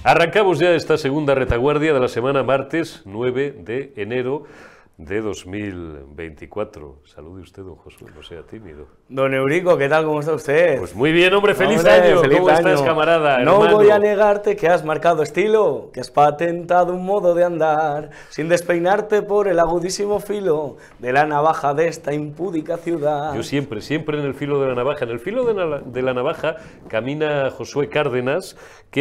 Arrancamos ya esta segunda retaguardia de la semana martes 9 de enero de 2024. Salude usted, don Josué, no sea tímido. Don Eurico, ¿qué tal? ¿Cómo está usted? Pues muy bien, hombre, feliz año. ¿Cómo estás, camarada? No hermano? voy a negarte que has marcado estilo, que has patentado un modo de andar, sin despeinarte por el agudísimo filo de la navaja de esta impúdica ciudad. Yo siempre en el filo de la navaja. En el filo de la navaja camina Josué Cárdenas,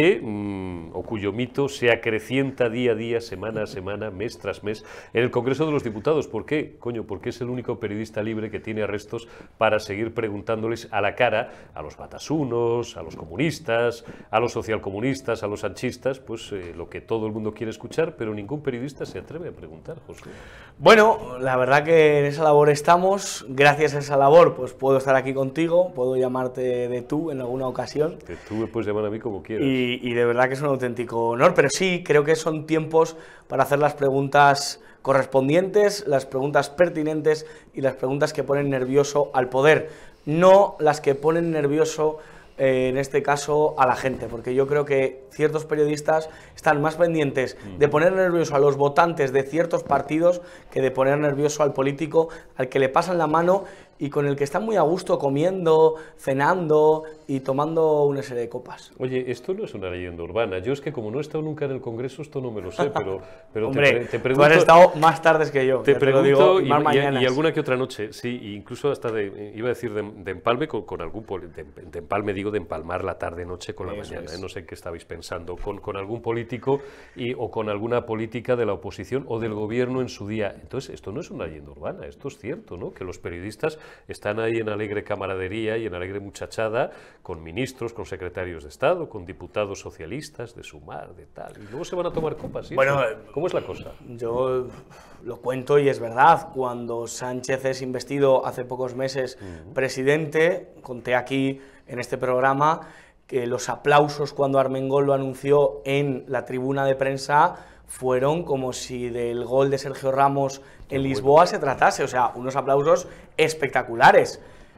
o cuyo mito se acrecienta día a día, semana a semana, mes tras mes, en el Congreso de los Diputados. ¿Por qué? Coño, porque es el único periodista libre que tiene arrestos para seguir preguntándoles a la cara a los batasunos, a los comunistas, a los socialcomunistas, a los sanchistas, pues lo que todo el mundo quiere escuchar, pero ningún periodista se atreve a preguntar, José. Bueno, la verdad que en esa labor estamos. Gracias a esa labor, pues puedo estar aquí contigo, puedo llamarte de tú en alguna ocasión. Que tú me puedes llamar a mí como quieras. Y de verdad que es un auténtico honor, pero sí, creo que son tiempos para hacer las preguntas correspondientes, las preguntas pertinentes y las preguntas que ponen nervioso al poder, no las que ponen nervioso, en este caso, a la gente, porque yo creo que ciertos periodistas están más pendientes de poner nervioso a los votantes de ciertos partidos que de poner nervioso al político, al que le pasan la mano y con el que están muy a gusto comiendo, cenando y tomando una serie de copas. Oye, esto no es una leyenda urbana. Yo es que como no he estado nunca en el Congreso, esto no me lo sé, pero Hombre, te pregunto... tú has estado más tardes que yo. Te pregunto, digo, y alguna que otra noche, sí, incluso hasta iba a decir de empalme con algún... De empalme digo de empalmar la tarde-noche con la mañana. No sé en qué estabais pensando, con algún político o con alguna política de la oposición o del gobierno en su día. Entonces, esto no es una leyenda urbana, esto es cierto, ¿no? Que los periodistas están ahí en alegre camaradería y en alegre muchachada con ministros, con secretarios de Estado, con diputados socialistas de Sumar, de tal, y luego se van a tomar copas, ¿sí? Bueno, ¿cómo es la cosa? Yo lo cuento y es verdad. Cuando Sánchez es investido hace pocos meses presidente, conté aquí en este programa que los aplausos cuando Armengol lo anunció en la tribuna de prensa fueron como si del gol de Sergio Ramos en Lisboa se tratase, o sea, unos aplausos espectaculares.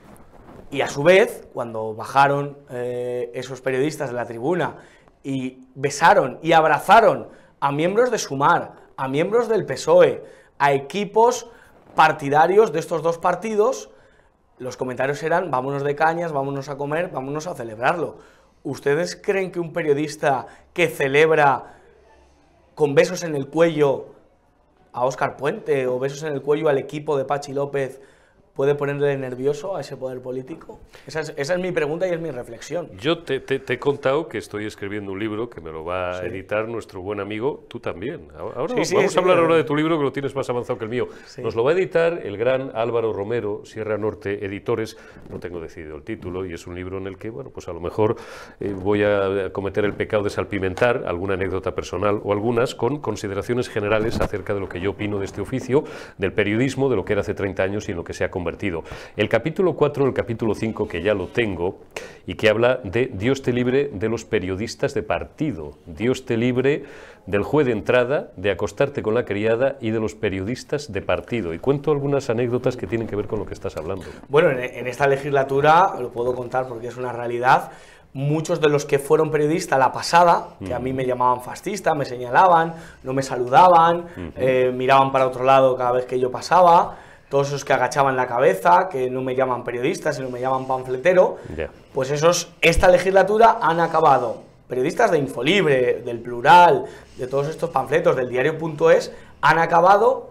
Y a su vez, cuando bajaron esos periodistas de la tribuna y besaron y abrazaron a miembros de Sumar, a miembros del PSOE, a equipos partidarios de estos dos partidos, los comentarios eran: vámonos de cañas, vámonos a comer, vámonos a celebrarlo. ¿Ustedes creen que un periodista que celebra con besos en el cuello a Óscar Puente o besos en el cuello al equipo de Pachi López puede ponerle nervioso a ese poder político? Esa es mi pregunta y es mi reflexión. Yo te he contado que estoy escribiendo un libro que me lo va a editar nuestro buen amigo, tú también. Ahora vamos a hablar ahora de tu libro, que lo tienes más avanzado que el mío. Sí. Nos lo va a editar el gran Álvaro Romero, Sierra Norte Editores. No tengo decidido el título y es un libro en el que, bueno, pues a lo mejor voy a cometer el pecado de salpimentar alguna anécdota personal o algunas con consideraciones generales acerca de lo que yo opino de este oficio, del periodismo, de lo que era hace 30 años y en lo que se ha convertido. El capítulo 4, el capítulo 5, que ya lo tengo, y que habla de Dios te libre de los periodistas de partido, Dios te libre del juez de entrada, de acostarte con la criada y de los periodistas de partido. Y cuento algunas anécdotas que tienen que ver con lo que estás hablando. Bueno, en esta legislatura, lo puedo contar porque es una realidad, muchos de los que fueron periodistas la pasada, que a mí me llamaban fascista, me señalaban, no me saludaban, miraban para otro lado cada vez que yo pasaba, todos esos que agachaban la cabeza, que no me llaman periodista, sino me llaman panfletero, pues esos, esta legislatura han acabado, periodistas de Infolibre, del Plural, de todos estos panfletos, del diario.es, han acabado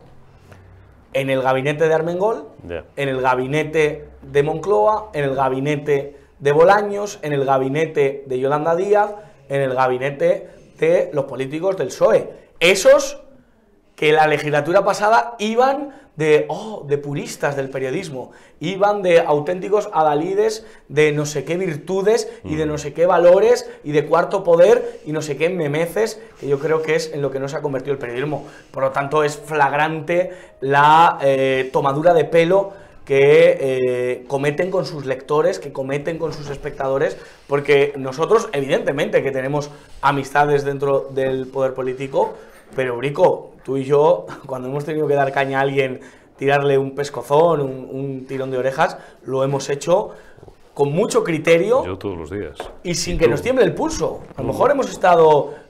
en el gabinete de Armengol, en el gabinete de Moncloa, en el gabinete de Bolaños, en el gabinete de Yolanda Díaz, en el gabinete de los políticos del PSOE. Esos que la legislatura pasada iban de puristas del periodismo, iban de auténticos adalides de no sé qué virtudes y de no sé qué valores y de cuarto poder y no sé qué memeces, que yo creo que es en lo que no se ha convertido el periodismo. Por lo tanto, es flagrante la tomadura de pelo que cometen con sus lectores, que cometen con sus espectadores, porque nosotros, evidentemente, que tenemos amistades dentro del poder político, pero, Eurico, tú y yo, cuando hemos tenido que dar caña a alguien, tirarle un pescozón, un tirón de orejas, lo hemos hecho con mucho criterio. Yo todos los días. Y sin que nos tiemble el pulso. A lo mejor hemos estado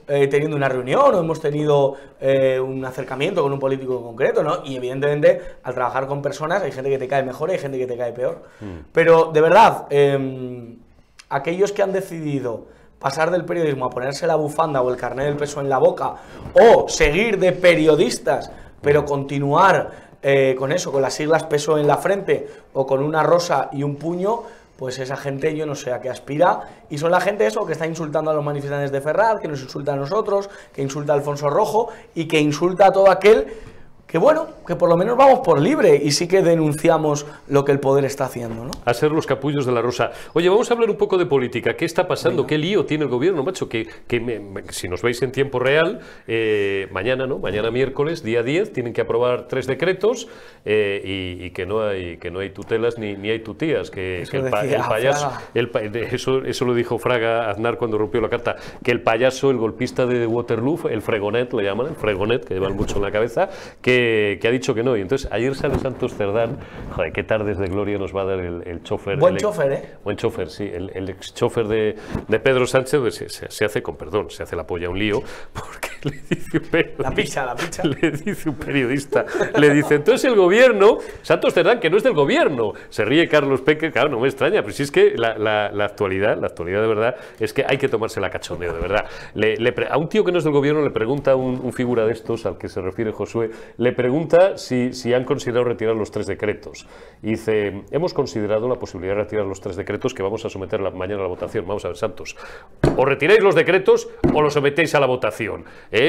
teniendo una reunión o hemos tenido un acercamiento con un político concreto, ¿no? Y evidentemente, al trabajar con personas, hay gente que te cae mejor y hay gente que te cae peor. Pero, de verdad, aquellos que han decidido pasar del periodismo a ponerse la bufanda o el carnet del PSOE en la boca, o seguir de periodistas, pero continuar con eso, con las siglas PSOE en la frente, o con una rosa y un puño, pues esa gente yo no sé a qué aspira, y son la gente eso que está insultando a los manifestantes de Ferraz, que nos insulta a nosotros, que insulta a Alfonso Rojo y que insulta a todo aquel que, bueno, que por lo menos vamos por libre y sí que denunciamos lo que el poder está haciendo, ¿no? A ser los capullos de la rosa. Oye, vamos a hablar un poco de política. ¿Qué está pasando? Venga. ¿Qué lío tiene el gobierno, macho? Si nos veis en tiempo real, mañana, ¿no? Mañana miércoles, día 10, tienen que aprobar 3 decretos y que no hay tutelas ni hay tutías. Que el payaso... Eso lo dijo Fraga Aznar cuando rompió la carta. Que el payaso, el golpista de Waterloo, el fregonet, le llaman, el fregonet, que llevan mucho en la cabeza, que ha dicho que no. Y entonces ayer sale Santos Cerdán. Joder, qué tardes de gloria nos va a dar el chofer. Buen chofer, ¿eh? Buen chofer, sí. El ex chofer de Pedro Sánchez se hace, con perdón, se hace la polla un lío, porque le dice un periodista, la picha. Le dice un periodista, le dice, entonces el gobierno, Santos Cerdán, que no es del gobierno. Se ríe Carlos Peque, claro, no me extraña, pero si es que la actualidad de verdad es que hay que tomarse la cachondeo, de verdad. A un tío que no es del gobierno le pregunta un figura de estos, al que se refiere Josué, le pregunta si han considerado retirar los 3 decretos. Y dice, hemos considerado la posibilidad de retirar los 3 decretos que vamos a someter mañana a la votación. Vamos a ver, Santos, o retiráis los decretos o los sometéis a la votación,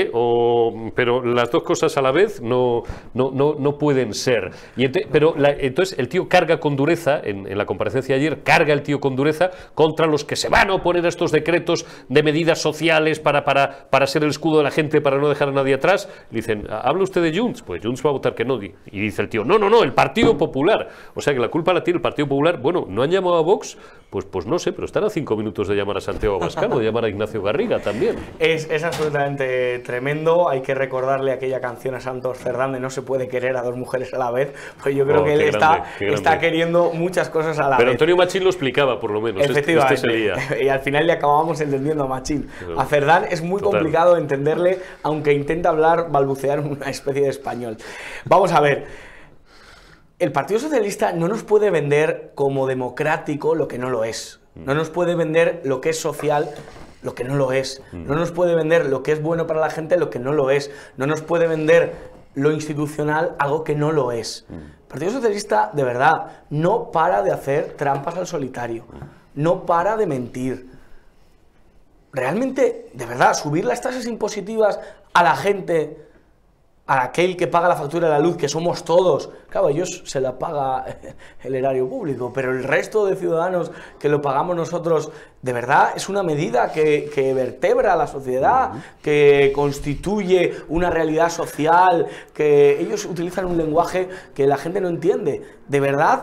pero las dos cosas a la vez no pueden ser. Entonces el tío carga con dureza, en la comparecencia de ayer, carga el tío con dureza contra los que se van a oponer a estos decretos de medidas sociales para ser el escudo de la gente, para no dejar a nadie atrás. Le dicen, ¿habla usted de Junts? Pues Junts va a votar que no. Y dice el tío, no, el Partido Popular. O sea que la culpa la tiene el Partido Popular. Bueno, ¿no han llamado a Vox? Pues no sé, pero están a 5 minutos de llamar a Santiago Abascal, de llamar a Ignacio Garriga también. Es absolutamente tremendo. Hay que recordarle aquella canción a Santos Cerdán de no se puede querer a 2 mujeres a la vez. Pues yo creo que él está queriendo muchas cosas a la vez. Pero Antonio Machín lo explicaba, por lo menos. Efectivamente. Y al final le acabábamos entendiendo a Machín. A Cerdán es muy complicado entenderle, aunque intenta balbucear una especie de español. Vamos a ver. El Partido Socialista no nos puede vender como democrático lo que no lo es. No nos puede vender lo que es social lo que no lo es. No nos puede vender lo que es bueno para la gente lo que no lo es. No nos puede vender lo institucional algo que no lo es. El Partido Socialista, de verdad, no para de hacer trampas al solitario. No para de mentir. Realmente, de verdad, subir las tasas impositivas a la gente, a aquel que paga la factura de la luz, que somos todos. Claro, ellos se la paga el erario público, pero el resto de ciudadanos que lo pagamos nosotros, de verdad, es una medida que vertebra a la sociedad, que constituye una realidad social, que ellos utilizan un lenguaje que la gente no entiende. De verdad,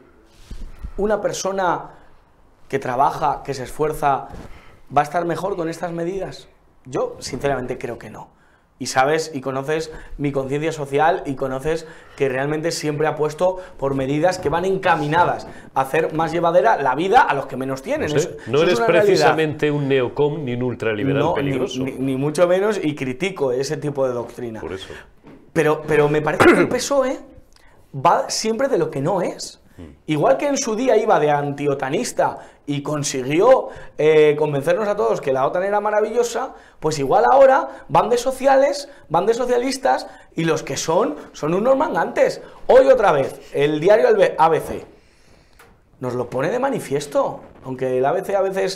una persona que trabaja, que se esfuerza, ¿va a estar mejor con estas medidas? Yo, sinceramente, creo que no. Y sabes y conoces mi conciencia social y conoces que realmente siempre apuesto por medidas que van encaminadas a hacer más llevadera la vida a los que menos tienen. No eres precisamente un neocom ni un ultraliberal peligroso. Ni mucho menos, y critico ese tipo de doctrina. Por eso. Pero me parece que el PSOE va siempre de lo que no es. Igual que en su día iba de antiotanista y consiguió convencernos a todos que la OTAN era maravillosa, pues igual ahora van de sociales, van de socialistas, y los que son unos mangantes. Hoy otra vez, el diario ABC nos lo pone de manifiesto, aunque el ABC a veces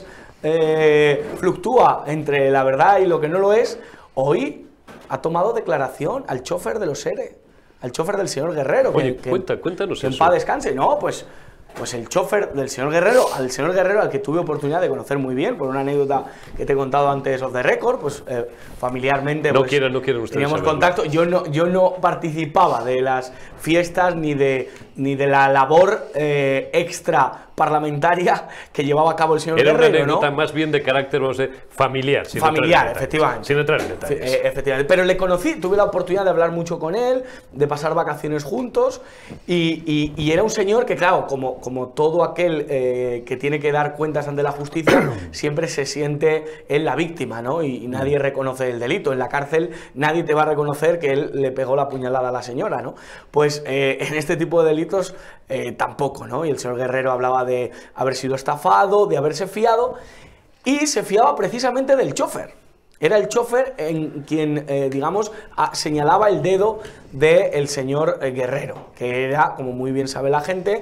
fluctúa entre la verdad y lo que no lo es. Hoy ha tomado declaración al chofer de los ERE. Al chofer del señor Guerrero. Oye, cuéntanos eso. En paz descanse. No, pues el chofer del señor Guerrero, al que tuve oportunidad de conocer muy bien, por una anécdota que te he contado antes off the record, pues familiarmente no quieren ustedes teníamos saberlo. contacto. Yo no participaba de las fiestas ni de ni de la labor extra parlamentaria que llevaba a cabo el señor Guerrero. Era una anécdota más bien de carácter familiar. Familiar, efectivamente. Sin entrar en detalles. Efectivamente. Pero le conocí, tuve la oportunidad de hablar mucho con él, de pasar vacaciones juntos, y era un señor que, claro, como todo aquel que tiene que dar cuentas ante la justicia, siempre se siente él la víctima, ¿no? Y nadie reconoce el delito. En la cárcel nadie te va a reconocer que él le pegó la puñalada a la señora, ¿no? Pues en este tipo de delitos tampoco, ¿no? Y el señor Guerrero hablaba de haber sido estafado, de haberse fiado, y se fiaba precisamente del chofer. Era el chofer en quien, digamos, señalaba el dedo del señor Guerrero, que era, como muy bien sabe la gente,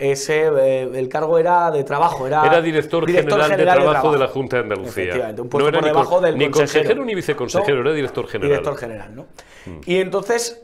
el cargo era de trabajo. Era director general de trabajo de la Junta de Andalucía. Efectivamente, un puesto por debajo del ni consejero ni viceconsejero, ¿no? Era director general. Director general, ¿no? Y entonces,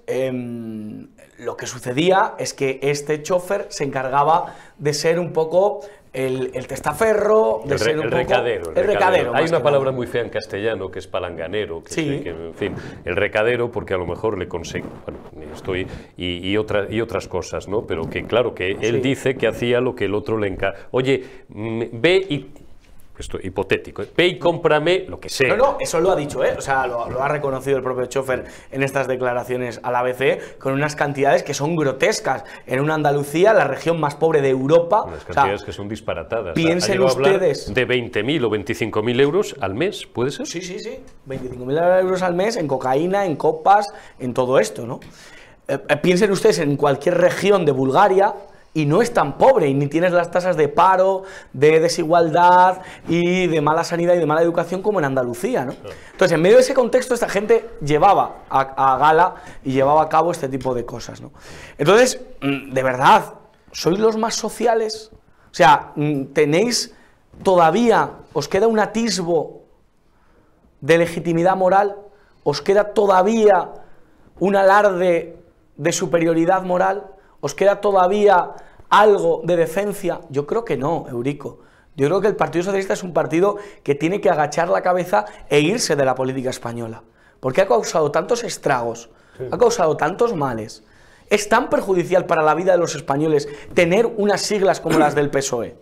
lo que sucedía es que este chofer se encargaba de ser un poco el testaferro, de ser un poco recadero. El recadero. Hay una palabra muy fea en castellano que es palanganero, que en fin, el recadero, porque a lo mejor le consigo, bueno, y otras cosas, ¿no? Pero que claro, que él dice que hacía lo que el otro le encarga. Oye, ve y... Esto hipotético, ve y cómprame lo que sea. No, eso lo ha dicho, o sea, lo ha reconocido el propio chofer en estas declaraciones al ABC, con unas cantidades que son grotescas. En una Andalucía, la región más pobre de Europa. Unas cantidades que son disparatadas. Piensen ustedes. De 20.000 o 25.000 euros al mes, ¿puede ser? Sí. 25.000 euros al mes en cocaína, en copas, en todo esto, ¿no? Piensen ustedes en cualquier región de Bulgaria, y no es tan pobre, y ni tienes las tasas de paro, de desigualdad y de mala sanidad y de mala educación como en Andalucía, ¿no? Entonces, en medio de ese contexto, esta gente llevaba a gala y llevaba a cabo este tipo de cosas, ¿no? Entonces, de verdad, ¿sois los más sociales? O sea, tenéis todavía, os queda un atisbo de legitimidad moral, os queda todavía un alarde de superioridad moral, ¿os queda todavía algo de decencia? Yo creo que no, Eurico. Yo creo que el Partido Socialista es un partido que tiene que agachar la cabeza e irse de la política española, porque ha causado tantos estragos, ha causado tantos males. Es tan perjudicial para la vida de los españoles tener unas siglas como las del PSOE,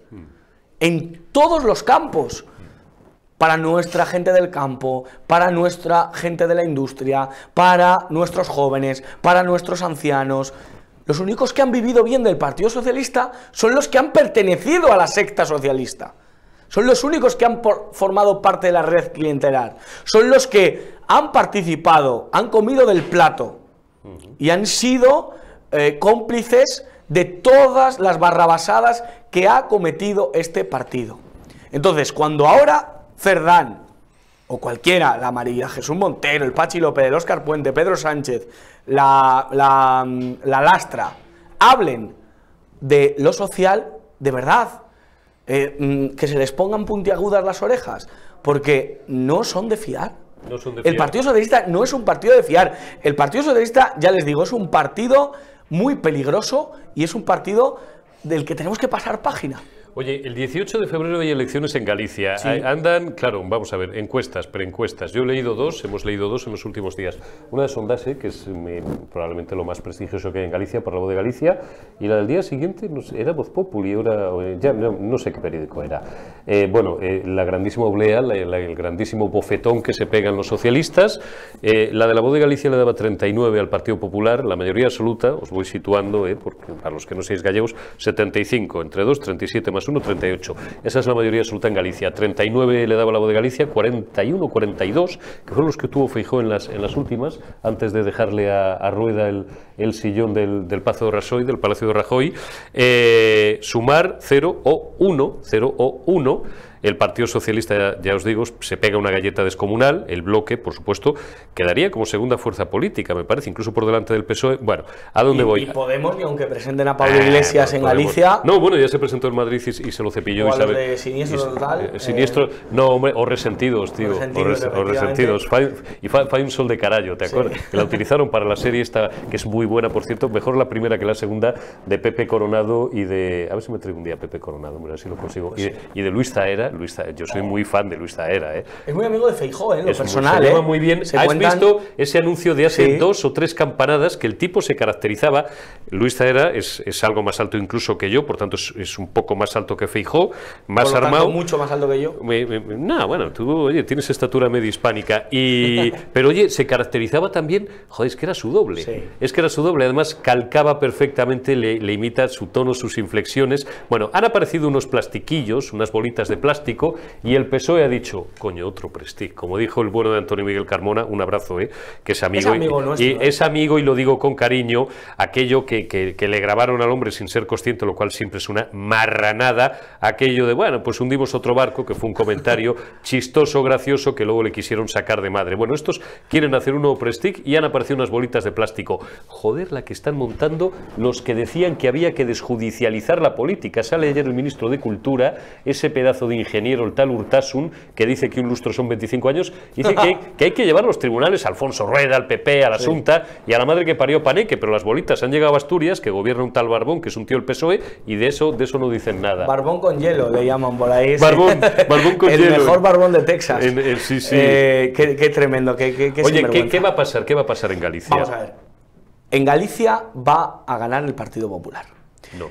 en todos los campos, para nuestra gente del campo, para nuestra gente de la industria, para nuestros jóvenes, para nuestros ancianos. Los únicos que han vivido bien del Partido Socialista son los que han pertenecido a la secta socialista. Son los únicos que han formado parte de la red clientelar. Son los que han participado, han comido del plato y han sido cómplices de todas las barrabasadas que ha cometido este partido. Entonces, cuando ahora Cerdán o cualquiera, la María Jesús Montero, el Pachi López, el Óscar Puente, Pedro Sánchez, la Lastra, hablen de lo social, de verdad, que se les pongan puntiagudas las orejas, porque no son de fiar. No son de fiar. El Partido Socialista no es un partido de fiar. El Partido Socialista, ya les digo, es un partido muy peligroso y es un partido del que tenemos que pasar página. Oye, el 18 de febrero hay elecciones en Galicia. Sí. Andan, claro, vamos a ver, encuestas, preencuestas. Yo he leído dos, hemos leído dos en los últimos días. Una de Sondase, que es probablemente lo más prestigioso que hay en Galicia, por la Voz de Galicia, y la del día siguiente, no sé, era Voz Populi, ahora, ya no sé qué periódico era. La grandísima oblea, el grandísimo bofetón que se pegan los socialistas. La de la Voz de Galicia le daba 39 al Partido Popular, la mayoría absoluta, os voy situando, porque para los que no seáis gallegos, 75, entre 2, 37 más 1, 38. Esa es la mayoría absoluta en Galicia. 39 le daba la Voz de Galicia, 41, 42, que fueron los que tuvo Feijóo en las últimas, antes de dejarle a Rueda el sillón del Pazo de Rajoy, del Palacio de Rajoy. Sumar 0 o 1. El Partido Socialista, ya os digo, se pega una galleta descomunal. El Bloque, por supuesto, quedaría como segunda fuerza política, me parece, incluso por delante del PSOE. Bueno, ¿a dónde voy? Y Podemos, ni aunque presenten a Pablo Iglesias en Galicia... No, bueno, ya se presentó en Madrid y se lo cepilló. O a los de Siniestro total. Siniestro, no, hombre, o Resentidos, tío. O Resentidos. Fai un sol de carallo, ¿te acuerdas? Que la utilizaron para la serie esta, que es muy buena, por cierto, mejor la primera que la segunda, de Pepe Coronado y de... A ver si me traigo un día Pepe Coronado, hombre, a ver si lo consigo. Y de Luis Zaera, Zaera, yo soy muy fan de Luis Zaera, Es muy amigo de Feijóo, en lo personal, se lleva muy bien. ¿Has visto ese anuncio de hace 2 o 3 campanadas que el tipo se caracterizaba? Luis Zaera es algo más alto incluso que yo, por tanto es un poco más alto que Feijóo, más armado. Tanto, mucho más alto que yo. No, bueno, tú, oye, tienes estatura medio hispánica. Pero oye, se caracterizaba también, joder, es que era su doble. Sí. Es que era su doble, además calcaba perfectamente, le imita su tono, sus inflexiones. Bueno, han aparecido unos plastiquillos, unas bolitas de plástico, y el PSOE ha dicho, coño, otro Prestige. Como dijo el bueno de Antonio Miguel Carmona, un abrazo, que es amigo. Es amigo, y lo digo con cariño, aquello que le grabaron al hombre sin ser consciente, lo cual siempre es una marranada, aquello de, bueno, pues hundimos otro barco, que fue un comentario chistoso, gracioso, que luego le quisieron sacar de madre. Bueno, estos quieren hacer un nuevo Prestige y han aparecido unas bolitas de plástico. Joder, la que están montando los que decían que había que desjudicializar la política. Sale ayer el ministro de Cultura, ese pedazo de ingeniero, el tal Urtasun, que dice que un lustro son 25 años, dice que hay que llevar a los tribunales a Alfonso Rueda, al PP, a la Xunta y a la madre que parió Paneque, pero las bolitas han llegado a Asturias, que gobierna un tal Barbón, que es un tío del PSOE, y de eso no dicen nada. Barbón con hielo, le llaman por ahí. Barbón con el hielo. El mejor barbón de Texas. Sí. Qué tremendo. Oye, ¿qué va a pasar? ¿Qué va a pasar en Galicia? Vamos a ver. En Galicia va a ganar el Partido Popular. No.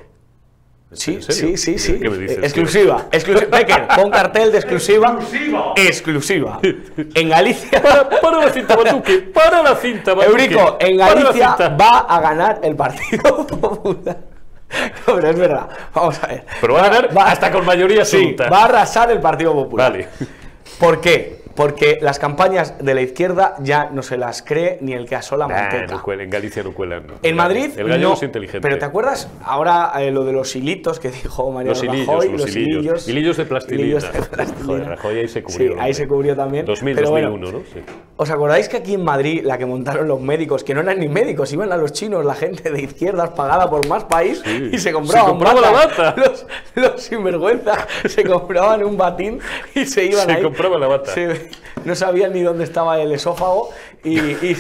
Sí. ¿Qué me dices? Exclusiva. Becker, pon cartel de exclusiva. Exclusiva. En Galicia. Para la cinta, Batuque. Para la cinta, Batuque. Eurico, en Galicia va a ganar el Partido Popular. No, pero es verdad. Vamos a ver. Pero va a ganar hasta con mayoría absoluta. Sí, va a arrasar el Partido Popular. Vale. ¿Por qué? Porque las campañas de la izquierda ya no se las cree ni el que asola manteca. No cuelan, en Galicia no cuelan. No. En Madrid el gallego no, es inteligente. Pero ¿te acuerdas ahora lo de los hilitos que dijo María Rajoy? Los hilillos. Hilillos de plastilina. Joder, Rajoy ahí se cubrió. Sí, ahí se cubrió también. 2001, bueno, ¿no? Sí. ¿Os acordáis que aquí en Madrid la que montaron los médicos, que no eran ni médicos, iban a los chinos, la gente de izquierdas pagada por Más País, y se compraban la bata? Los sinvergüenzas se compraban un batín y se iban ahí. Se compraban la bata. No sabían ni dónde estaba el esófago y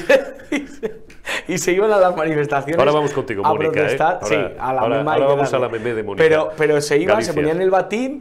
se iban a las manifestaciones. Ahora vamos contigo, a Mónica. Protestar. Ahora vamos a la meme de Mónica. Pero se iban, Galicia. se ponían el batín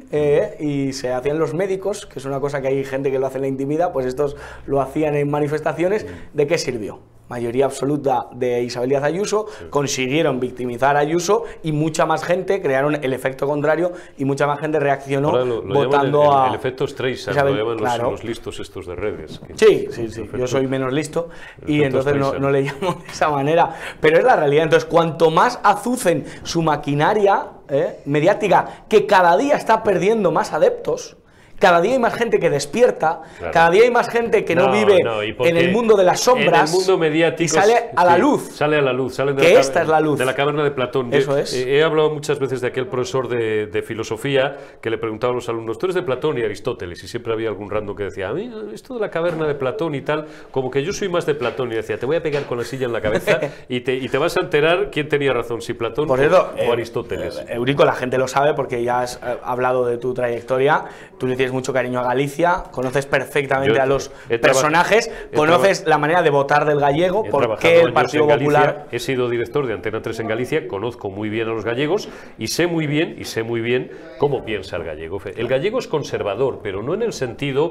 y se hacían los médicos, que es una cosa que hay gente que lo hace en la intimidad, pues estos lo hacían en manifestaciones. ¿De qué sirvió? Mayoría absoluta de Isabel Díaz Ayuso, consiguieron victimizar a Ayuso y mucha más gente, crearon el efecto contrario y mucha más gente reaccionó votando el efecto Streisand, lo llaman los listos estos de redes. Sí, yo soy menos listo y entonces no le llamo de esa manera, pero es la realidad. Entonces, cuanto más azucen su maquinaria mediática, que cada día está perdiendo más adeptos, cada día hay más gente que despierta, cada día hay más gente que no vive en el mundo de las sombras, en el mundo mediático, y sale a la luz. Sale a la luz, sale que esta es la luz. De la caverna de Platón. Eso es. He hablado muchas veces de aquel profesor de filosofía que le preguntaba a los alumnos, tú eres de Platón y Aristóteles, y siempre había algún random que decía, a mí esto de la caverna de Platón y tal, como que yo soy más de Platón, y decía, te voy a pegar con la silla en la cabeza y te vas a enterar quién tenía razón, si Platón o Aristóteles. Eurico, la gente lo sabe porque ya has hablado de tu trayectoria, tú le tienes mucho cariño a Galicia, conoces perfectamente a los personajes, conoces la manera de votar del gallego, por qué el Partido Popular... He sido director de Antena 3 en Galicia, conozco muy bien a los gallegos y sé muy bien cómo piensa el gallego. El gallego es conservador, pero no en el sentido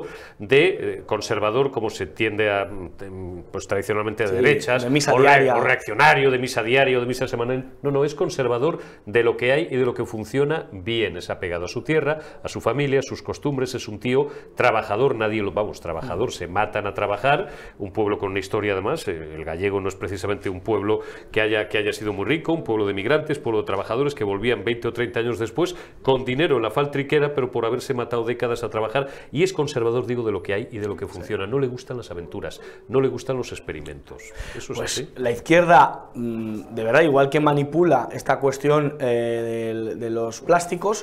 de conservador como se tiende a, pues tradicionalmente a derechas, de misa o reaccionario, de misa diario, de misa semanal. No, es conservador de lo que hay y de lo que funciona bien. Es apegado a su tierra, a su familia, a sus costumbres, es un tío trabajador, trabajador, se matan a trabajar, un pueblo con una historia además, el gallego no es precisamente un pueblo que haya sido muy rico, un pueblo de migrantes, pueblo de trabajadores que volvían 20 o 30 años después con dinero en la faltriquera, pero por haberse matado décadas a trabajar, y es conservador, digo, de lo que hay y de lo que funciona. No le gustan las aventuras, no le gustan los experimentos. Eso es así. La izquierda, de verdad, igual que manipula esta cuestión de los plásticos,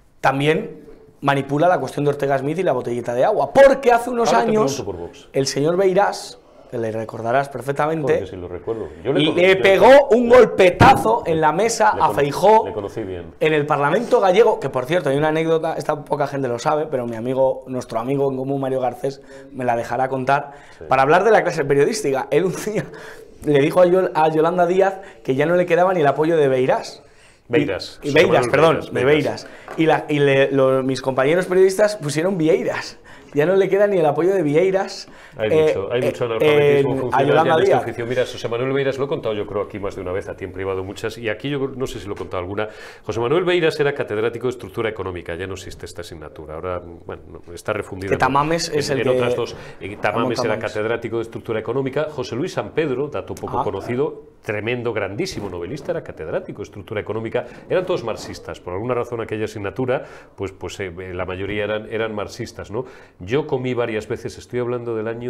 también manipula la cuestión de Ortega Smith y la botellita de agua, porque hace unos años el señor Beirás, que le recordarás perfectamente, sí lo recuerdo. le pegó un golpetazo en la mesa a Feijóo en el Parlamento gallego, que por cierto hay una anécdota, esta poca gente lo sabe, pero nuestro amigo en común Mario Garcés me la dejará contar, para hablar de la clase periodística. Él un día le dijo a Yolanda Díaz que ya no le quedaba ni el apoyo de Beirás. Beiras. Y Beiras, perdón, de Beiras. Mis compañeros periodistas pusieron Vieiras. Ya no le queda ni el apoyo de Vieiras. Hay mucho analfabetismo funcional Yolanda en esta Díaz. oficio. Mira, José Manuel Beiras, lo he contado yo creo aquí más de una vez, a ti en privado muchas, y aquí yo no sé si lo he contado alguna. José Manuel Beiras era catedrático de estructura económica, ya no existe esta asignatura, ahora bueno, está refundida que Tamames es el en que otras dos. Tamames era catedrático de estructura económica. José Luis San Pedro, dato poco conocido, tremendo, grandísimo novelista, era catedrático de estructura económica. Eran todos marxistas, por alguna razón aquella asignatura, pues la mayoría eran marxistas, ¿no? Yo comí varias veces, estoy hablando del año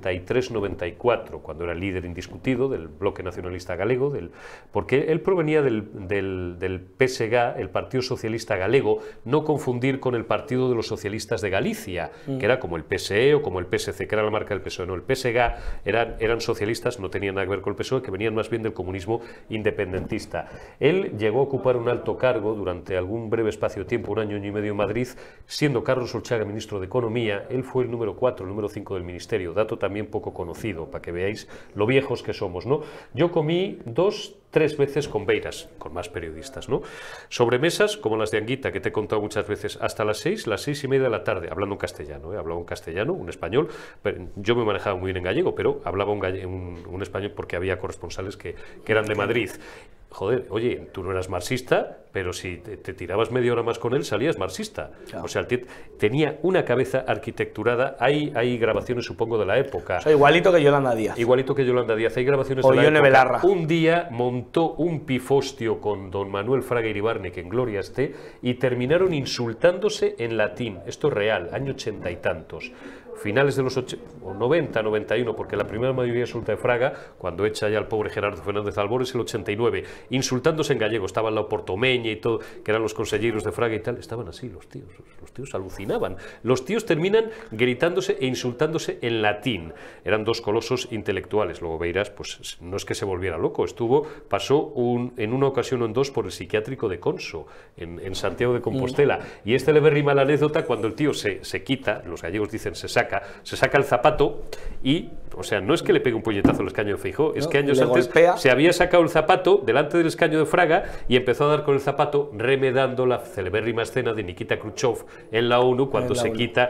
93-94, cuando era líder indiscutido del bloque nacionalista galego, porque él provenía del PSG, el Partido Socialista Galego, no confundir con el Partido de los Socialistas de Galicia, que era como el PSE o como el PSC, que era la marca del PSOE. No, el PSG eran socialistas, no tenían nada que ver con el PSOE, que venían más bien del comunismo independentista. Él llegó a ocupar un alto cargo durante algún breve espacio de tiempo, un año y medio en Madrid, siendo Carlos Olchaga ministro de Economía. Él fue el número 4, el número 5 del ministerio, dato también poco conocido, para que veáis lo viejos que somos, ¿no? Yo comí 2-3 veces con Beiras, con más periodistas, ¿no? Sobremesas como las de Anguita, que te he contado muchas veces, hasta las 6:30 de la tarde, hablando en castellano, hablaba un castellano, un español, pero yo me manejaba muy bien en gallego, pero hablaba un español porque había corresponsales que eran de Madrid. Joder, oye, tú no eras marxista, pero si te tirabas media hora más con él, salías marxista. Claro. O sea, el tío tenía una cabeza arquitecturada. Hay grabaciones, supongo, de la época. O sea, igualito que Yolanda Díaz. Igualito que Yolanda Díaz. Hay grabaciones de la época. Belarra. Un día montó un pifostio con don Manuel Fraga Iribarne, que en gloria esté, y terminaron insultándose en latín. Esto es real, año 80 y tantos. Finales de los 90, 91, porque la primera mayoría absoluta de Fraga, cuando echa ya al pobre Gerardo Fernández Albor, es el 89, insultándose en gallego. Estaba al lado Portomeña y todo, que eran los consejeros de Fraga y tal, estaban así los tíos alucinaban. Los tíos terminan gritándose e insultándose en latín. Eran dos colosos intelectuales. Luego Beiras, pues no es que se volviera loco, pasó en una ocasión o en dos por el psiquiátrico de Conso, en Santiago de Compostela, y le ve rima la anécdota cuando el tío se quita, los gallegos dicen se saca el zapato y, o sea, no es que le pegue un puñetazo al escaño de Feijóo, es que años antes se había sacado el zapato delante del escaño de Fraga y empezó a dar con el zapato remedando la celebérrima escena de Nikita Khrushchev en la ONU cuando se quita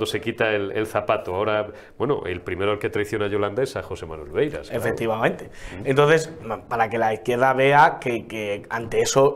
el zapato. Ahora, bueno, el primero al que traiciona a Yolanda es a José Manuel Beiras. Claro. Efectivamente. Entonces, para que la izquierda vea que ante eso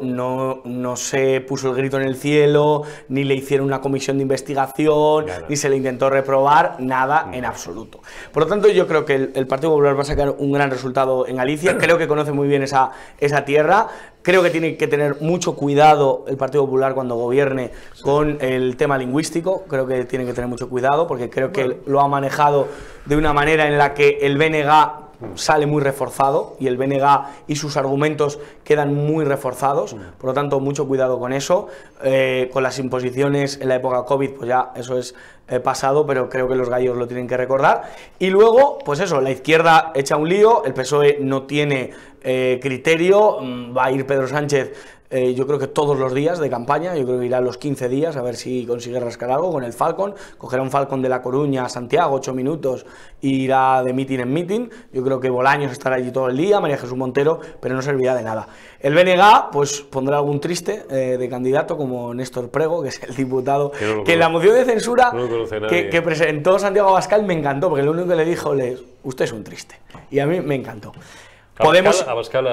no se puso el grito en el cielo, ni le hicieron una comisión de investigación, ni se le intentó reprobar, nada en absoluto. Por lo tanto, yo creo que el Partido Popular va a sacar un gran resultado en Galicia. Creo que conoce muy bien esa tierra. Creo que tiene que tener mucho cuidado el Partido Popular cuando gobierne con el tema lingüístico. Creo que tiene que tener mucho cuidado porque creo que lo ha manejado de una manera en la que el BNG sale muy reforzado y el BNG y sus argumentos quedan muy reforzados. Por lo tanto, mucho cuidado con eso. Con las imposiciones en la época COVID, pues ya eso es pasado, pero creo que los gallegos lo tienen que recordar. Y luego, pues eso, la izquierda echa un lío, el PSOE no tiene criterio, va a ir Pedro Sánchez yo creo que todos los días de campaña, yo creo que irá los 15 días a ver si consigue rascar algo con el Falcon, cogerá un Falcon de La Coruña a Santiago, 8 minutos, e irá de meeting en meeting. Yo creo que Bolaños estará allí todo el día, María Jesús Montero, pero no servirá de nada. El BNG, pues pondrá algún triste de candidato como Néstor Prego, que es el diputado, que en la moción de censura que presentó Santiago Abascal me encantó, porque lo único que le dijo es, usted es un triste, y a mí me encantó. Podemos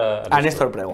a Néstor Prego.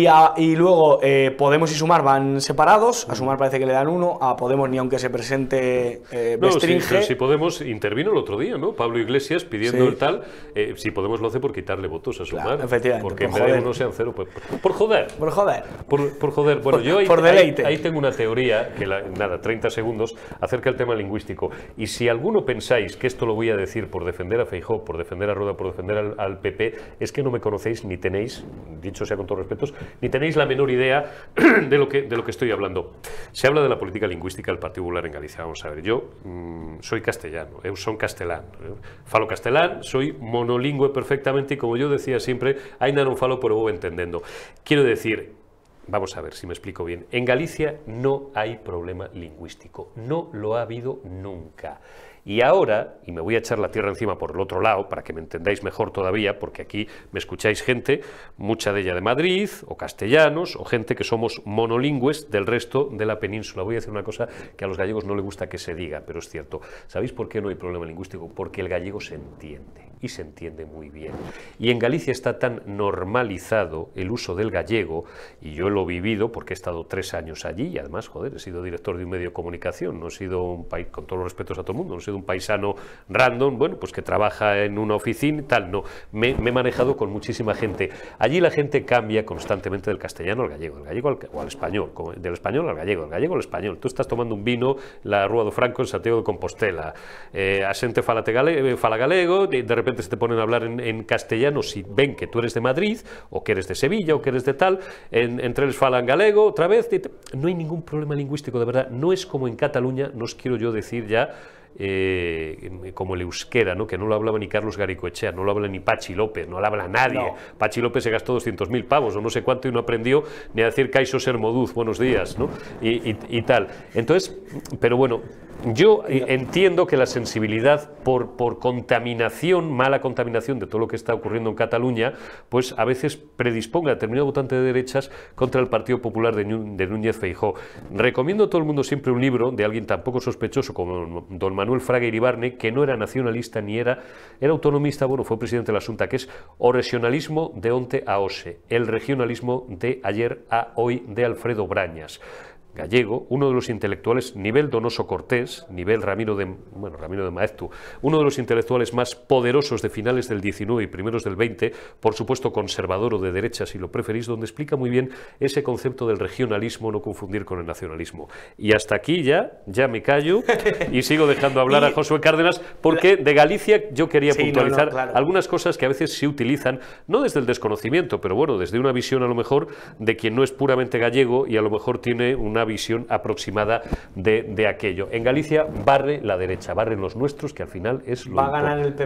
Y luego Podemos y Sumar van separados. A Sumar parece que le dan uno, a Podemos ni aunque se presente restringe. Sí, pero si Podemos intervino el otro día, ¿no? Pablo Iglesias pidiendo el tal, si Podemos lo hace por quitarle votos a Sumar. Claro, efectivamente. Porque en vez de uno sean cero, pues, por joder. Por joder. Por joder. Bueno, yo ahí tengo una teoría, que nada, 30 segundos, acerca del tema lingüístico. Y si alguno pensáis que esto lo voy a decir por defender a Feijóo, por defender a Roda, por defender al PP, es que no me conocéis ni tenéis, dicho sea con todos respetos, ni tenéis la menor idea de lo que estoy hablando. Se habla de la política lingüística del Partido Popular en Galicia. Vamos a ver, yo soy castellano, son castelán, falo castelán, soy monolingüe perfectamente y como yo decía siempre, ainda non falo pero vou entendendo. Quiero decir, vamos a ver si me explico bien. En Galicia no hay problema lingüístico, no lo ha habido nunca. Y ahora, y me voy a echar la tierra encima por el otro lado, para que me entendáis mejor todavía, porque aquí me escucháis gente, mucha de ella de Madrid, o castellanos, o gente que somos monolingües del resto de la península. Voy a decir una cosa que a los gallegos no les gusta que se diga, pero es cierto. ¿Sabéis por qué no hay problema lingüístico? Porque el gallego se entiende, y se entiende muy bien. Y en Galicia está tan normalizado el uso del gallego, y yo lo he vivido porque he estado 3 años allí, y además, joder, he sido director de un medio de comunicación, no he sido un país, con todos los respetos a todo el mundo, no he sido un paisano random, bueno, pues que trabaja en una oficina y tal, no, me he manejado con muchísima gente. Allí la gente cambia constantemente del castellano al gallego o al español, del español al gallego al español. Tú estás tomando un vino, la Rúa do Franco en Santiago de Compostela, a xente fala galego, de repente se te ponen a hablar en castellano si ven que tú eres de Madrid, o que eres de Sevilla, o que eres de tal, entre ellos falan galego otra vez, no hay ningún problema lingüístico, de verdad, no es como en Cataluña, no os quiero yo decir ya, como el euskera, ¿no? Que no lo hablaba ni Carlos Garicoechea, no lo habla ni Pachi López, no lo habla nadie. No. Pachi López se gastó 200.000 pavos o no sé cuánto y no aprendió ni a decir Caixo Sermoduz, buenos días, ¿no? Y tal. Entonces, pero bueno, yo entiendo que la sensibilidad por contaminación, mala contaminación de todo lo que está ocurriendo en Cataluña, pues a veces predisponga a determinado votante de derechas contra el Partido Popular de Núñez Feijóo. Recomiendo a todo el mundo siempre un libro de alguien tan poco sospechoso como don Manuel Fraga Iribarne, que no era nacionalista ni era autonomista, bueno, fue presidente de la Xunta, que es O regionalismo de onte a hoxe, el regionalismo de ayer a hoy, de Alfredo Brañas. Gallego, uno de los intelectuales, nivel Donoso Cortés, nivel Ramiro de Maeztu, uno de los intelectuales más poderosos de finales del 19 y primeros del 20, por supuesto conservador o de derecha si lo preferís, donde explica muy bien ese concepto del regionalismo, no confundir con el nacionalismo. Y hasta aquí ya me callo y sigo dejando hablar a Josué Cárdenas, porque de Galicia yo quería puntualizar claro, algunas cosas que a veces se utilizan, no desde el desconocimiento, pero bueno, desde una visión a lo mejor de quien no es puramente gallego y a lo mejor tiene una visión aproximada de aquello. En Galicia barre la derecha, barren los nuestros, que al final es lo importante. Va a ganar el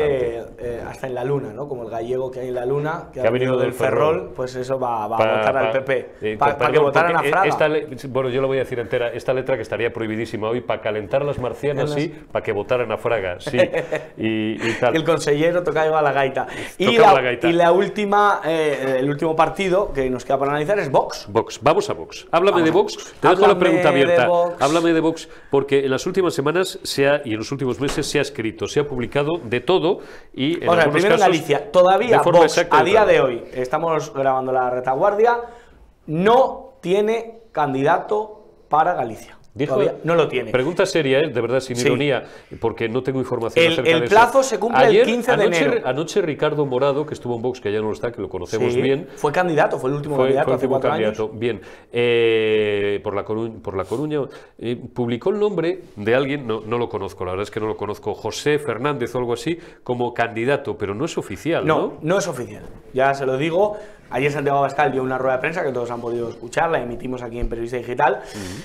PP hasta en la luna, ¿no? Como el gallego que hay en la luna, que ha venido del Ferrol, pues eso va a votar al PP. Para que votaran a Fraga. Bueno, yo lo voy a decir entera, esta letra que estaría prohibidísima hoy, para calentar las marcianas, sí, para que votaran a Fraga, sí. Y tal. El consellero tocaba la gaita. Y la última, el último partido que nos queda para analizar es Vox. Vamos a Vox. Háblame de Vox. Te dejo la pregunta abierta. Háblame de Vox, porque en las últimas semanas y en los últimos meses se ha escrito, se ha publicado de todo y en algunos primero casos, en Galicia, todavía Vox, a día de hoy, estamos grabando la retaguardia, no tiene candidato para Galicia. No lo tiene. Pregunta seria, de verdad, sin ironía, porque no tengo información acerca de eso. El plazo se cumple el 15 de enero. Anoche Ricardo Morado, que estuvo en Vox, que ya no lo está, que lo conocemos bien. Fue candidato, fue el último candidato hace 4 años. Bien. Por la Coruña, publicó el nombre de alguien, no lo conozco, la verdad es que no lo conozco, José Fernández o algo así, como candidato, pero no es oficial, ¿no? No es oficial, ya se lo digo. Ayer Santiago Abascal dio una rueda de prensa que todos han podido escuchar, la emitimos aquí en Periodista Digital.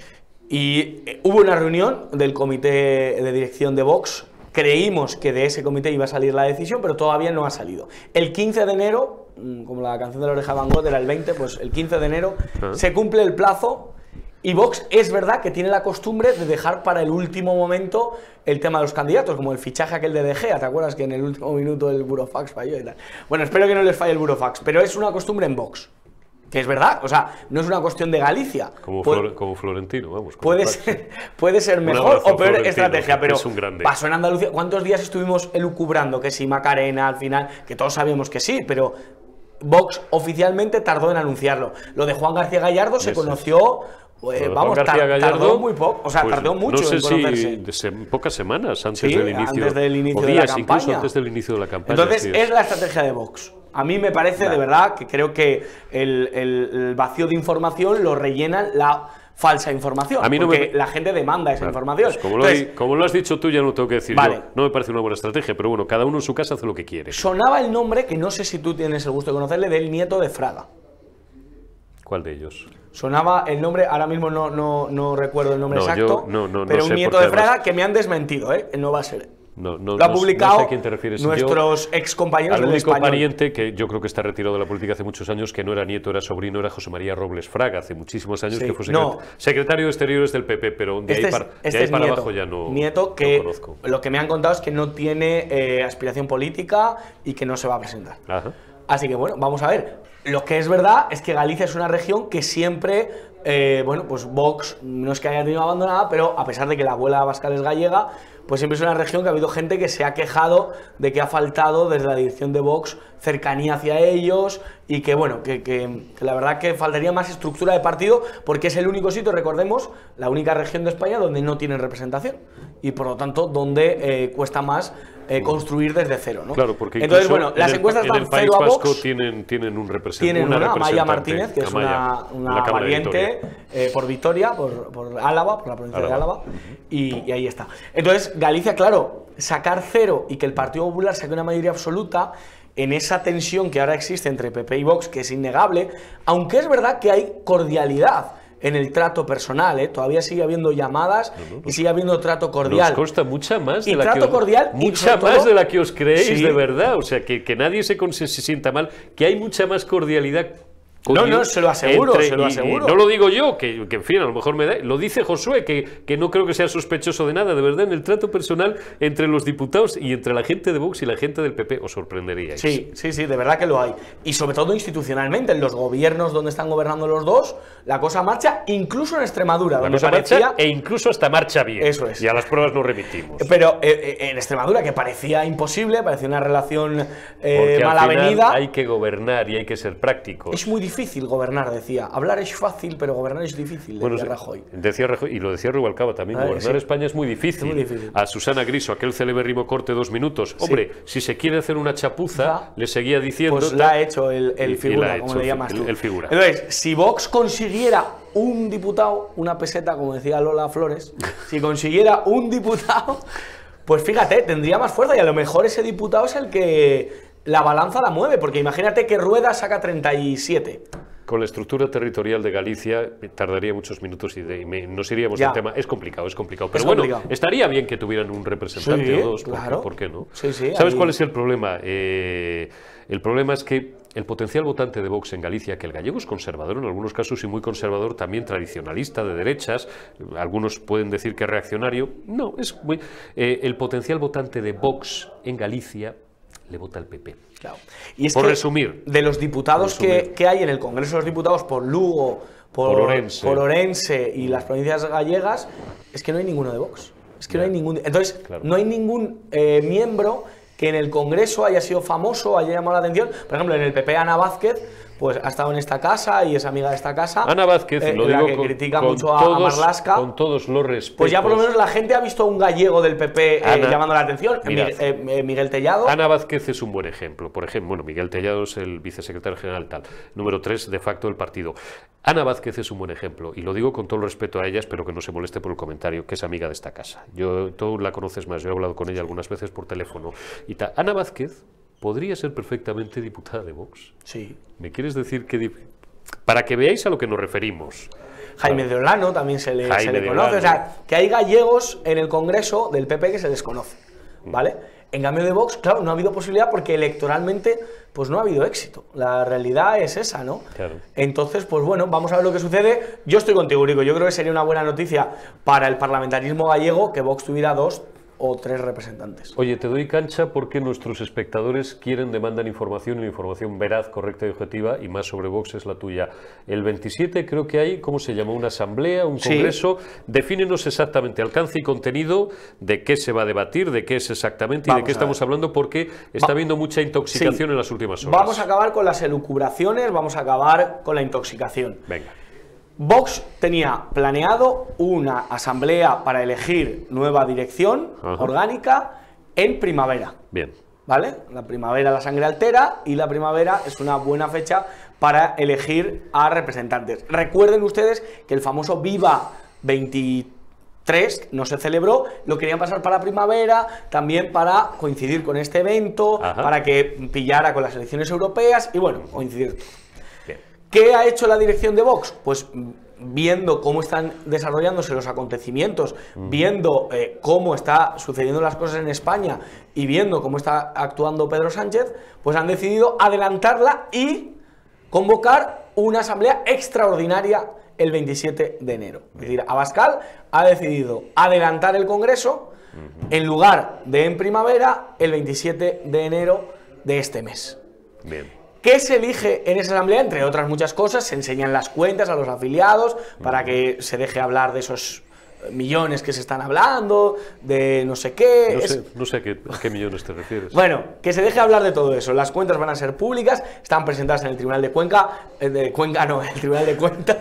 Y hubo una reunión del comité de dirección de Vox, creímos que de ese comité iba a salir la decisión, pero todavía no ha salido. El 15 de enero, como la canción de la Oreja de Van Gogh era el 20, pues el 15 de enero se cumple el plazo y Vox es verdad que tiene la costumbre de dejar para el último momento el tema de los candidatos, como el fichaje aquel de De Gea, ¿te acuerdas que en el último minuto el burofax falló y tal? Bueno, espero que no les falle el burofax, pero es una costumbre en Vox. Que es verdad, o sea, no es una cuestión de Galicia. Como Florentino, vamos. Puede ser mejor o peor estrategia, pero pasó en Andalucía. ¿Cuántos días estuvimos elucubrando que si Macarena al final? Que todos sabíamos que sí, pero Vox oficialmente tardó en anunciarlo. Lo de Juan García Gallardo se conoció... tardó muy poco, o sea, tardó mucho no sé en conocerse. Si pocas semanas antes del inicio de la campaña. Incluso antes del inicio de la campaña. Entonces, es la estrategia de Vox. A mí me parece, de verdad, que creo que el vacío de información lo rellena la falsa información, porque la gente demanda esa información. Pues como lo has dicho tú, ya no tengo que decir yo. No me parece una buena estrategia, pero bueno, cada uno en su casa hace lo que quiere. Sonaba el nombre, que no sé si tú tienes el gusto de conocerle, del nieto de Fraga. ¿Cuál de ellos? Sonaba el nombre, ahora mismo no recuerdo el nombre exacto, pero un nieto de Fraga que me han desmentido, no va a ser. Lo ha publicado no sé a quién te refieres. nuestros excompañeros del único Español. pariente que yo creo que está retirado de la política hace muchos años, que no era nieto, era sobrino, era José María Robles Fraga, hace muchísimos años, que fue secretario de Exteriores del PP, pero de ahí para abajo ya no, Nieto, que no conozco. Lo que me han contado es que no tiene aspiración política y que no se va a presentar. Ajá. Así que bueno, vamos a ver. Lo que es verdad es que Galicia es una región que siempre, bueno, pues Vox no es que haya tenido abandonada, pero a pesar de que la abuela Abascal es gallega, pues siempre es una región que ha habido gente que se ha quejado de que ha faltado desde la dirección de Vox cercanía hacia ellos y que, bueno, que la verdad que faltaría más estructura de partido porque es el único sitio, recordemos, la única región de España donde no tienen representación y por lo tanto donde cuesta más construir desde cero, ¿no? Claro, porque entonces, bueno, las encuestas están cero a Vox. Tienen un representante. Tienen una Amaya Martínez, que es una valiente por Vitoria, por Álava, por la provincia de Álava, y ahí está. Entonces, Galicia, claro, sacar cero y que el Partido Popular saque una mayoría absoluta en esa tensión que ahora existe entre PP y Vox, que es innegable, aunque es verdad que hay cordialidad en el trato personal, ¿eh? Todavía sigue habiendo llamadas y sigue habiendo trato cordial. Nos consta mucha más de la que os creéis, sí. De verdad. O sea, que nadie se sienta mal, que hay mucha más cordialidad. No, se lo aseguro, se lo aseguro. No lo digo yo, que en fin, a lo mejor me da... Lo dice Josué, que no creo que sea sospechoso de nada, de verdad, en el trato personal entre los diputados y entre la gente de Vox y la gente del PP, os sorprenderíais. Sí, de verdad que lo hay. Y sobre todo institucionalmente, en los gobiernos donde están gobernando los dos, la cosa marcha, incluso en Extremadura, donde marcha e incluso hasta marcha bien. Eso es. Y a las pruebas nos remitimos. Pero en Extremadura, que parecía imposible, parecía una relación mal avenida. Hay que gobernar y hay que ser prácticos. Es muy difícil gobernar, decía. Hablar es fácil, pero gobernar es difícil, decía Rajoy. Decía Rajoy, y lo decía Rubalcaba también, gobernar España es muy difícil. A Susana Griso, aquel celebérrimo corte 2 minutos. Hombre, si se quiere hacer una chapuza, le seguía diciendo... Pues la ha hecho el figura, como le llamas tú. El figura. Entonces, si Vox consiguiera un diputado, una peseta, como decía Lola Flores, si consiguiera un diputado, pues fíjate, tendría más fuerza y a lo mejor ese diputado es el que la balanza la mueve, porque imagínate que Rueda saca 37. Con la estructura territorial de Galicia tardaría muchos minutos y nos iríamos del tema. Es complicado. Pero bueno, estaría bien que tuvieran un representante o dos, claro. ¿Por qué no? Sí, ¿Sabes cuál es el problema? El problema es que el potencial votante de Vox en Galicia, que el gallego es conservador en algunos casos y muy conservador, también tradicionalista, de derechas, algunos pueden decir que es reaccionario, no, es muy... el potencial votante de Vox en Galicia le vota al PP. Claro. Y es por que resumir. De los diputados que hay en el Congreso de los Diputados por Lugo, por Orense y las provincias gallegas, es que no hay ninguno de Vox. Es que no hay ningún... Entonces, no hay ningún miembro que en el Congreso haya sido famoso, haya llamado la atención. Por ejemplo, en el PP, Ana Vázquez, pues ha estado en esta casa y es amiga de esta casa. Ana Vázquez, lo la digo que critica mucho a Marlaska. Con todos los respetos. Pues ya por lo menos la gente ha visto a un gallego del PP llamando la atención, Miguel Tellado. Ana Vázquez es un buen ejemplo. Por ejemplo, bueno, Miguel Tellado es el vicesecretario general tal, número 3 de facto del partido. Ana Vázquez es un buen ejemplo, y lo digo con todo el respeto a ella, espero que no se moleste por el comentario, que es amiga de esta casa. Tú la conoces más, yo he hablado con ella algunas veces por teléfono y tal. Ana Vázquez podría ser perfectamente diputada de Vox. Sí. ¿Me quieres decir que... para que veáis a lo que nos referimos? Jaime de Olano también se le conoce. O sea, que hay gallegos en el Congreso del PP que se desconoce, ¿vale? En cambio de Vox, claro, no ha habido posibilidad porque electoralmente pues no ha habido éxito. La realidad es esa, ¿no? Claro. Entonces, pues bueno, vamos a ver lo que sucede. Yo estoy contigo, Rico. Yo creo que sería una buena noticia para el parlamentarismo gallego que Vox tuviera 2 o 3 representantes. Oye, te doy cancha porque nuestros espectadores demandan información, y la información veraz, correcta y objetiva, y más sobre Vox es la tuya. El 27 creo que hay, ¿cómo se llama? Una asamblea, un congreso. Sí. Defínenos exactamente alcance y contenido de qué se va a debatir, de qué es exactamente y de qué estamos hablando, porque está habiendo mucha intoxicación en las últimas horas. Vamos a acabar con las elucubraciones, vamos a acabar con la intoxicación. Venga. Vox tenía planeado una asamblea para elegir nueva dirección orgánica en primavera. Bien. ¿Vale? La primavera la sangre altera y la primavera es una buena fecha para elegir a representantes. Recuerden ustedes que el famoso Viva 23 no se celebró, lo querían pasar para primavera, también para coincidir con este evento, para que pillara con las elecciones europeas y bueno, coincidir. ¿Qué ha hecho la dirección de Vox? Pues viendo cómo están desarrollándose los acontecimientos, viendo cómo está sucediendo las cosas en España y viendo cómo está actuando Pedro Sánchez, pues han decidido adelantarla y convocar una asamblea extraordinaria el 27 de enero. Es decir, Abascal ha decidido adelantar el Congreso en lugar de en primavera el 27 de enero de este mes. Bien. ¿Qué se elige en esa asamblea? Entre otras muchas cosas, se enseñan las cuentas a los afiliados para que se deje hablar de esos millones que se están hablando, de no sé qué. No sé a qué millones te refieres. Bueno, que se deje hablar de todo eso. Las cuentas van a ser públicas, están presentadas en el Tribunal de Cuenca, el Tribunal de Cuentas.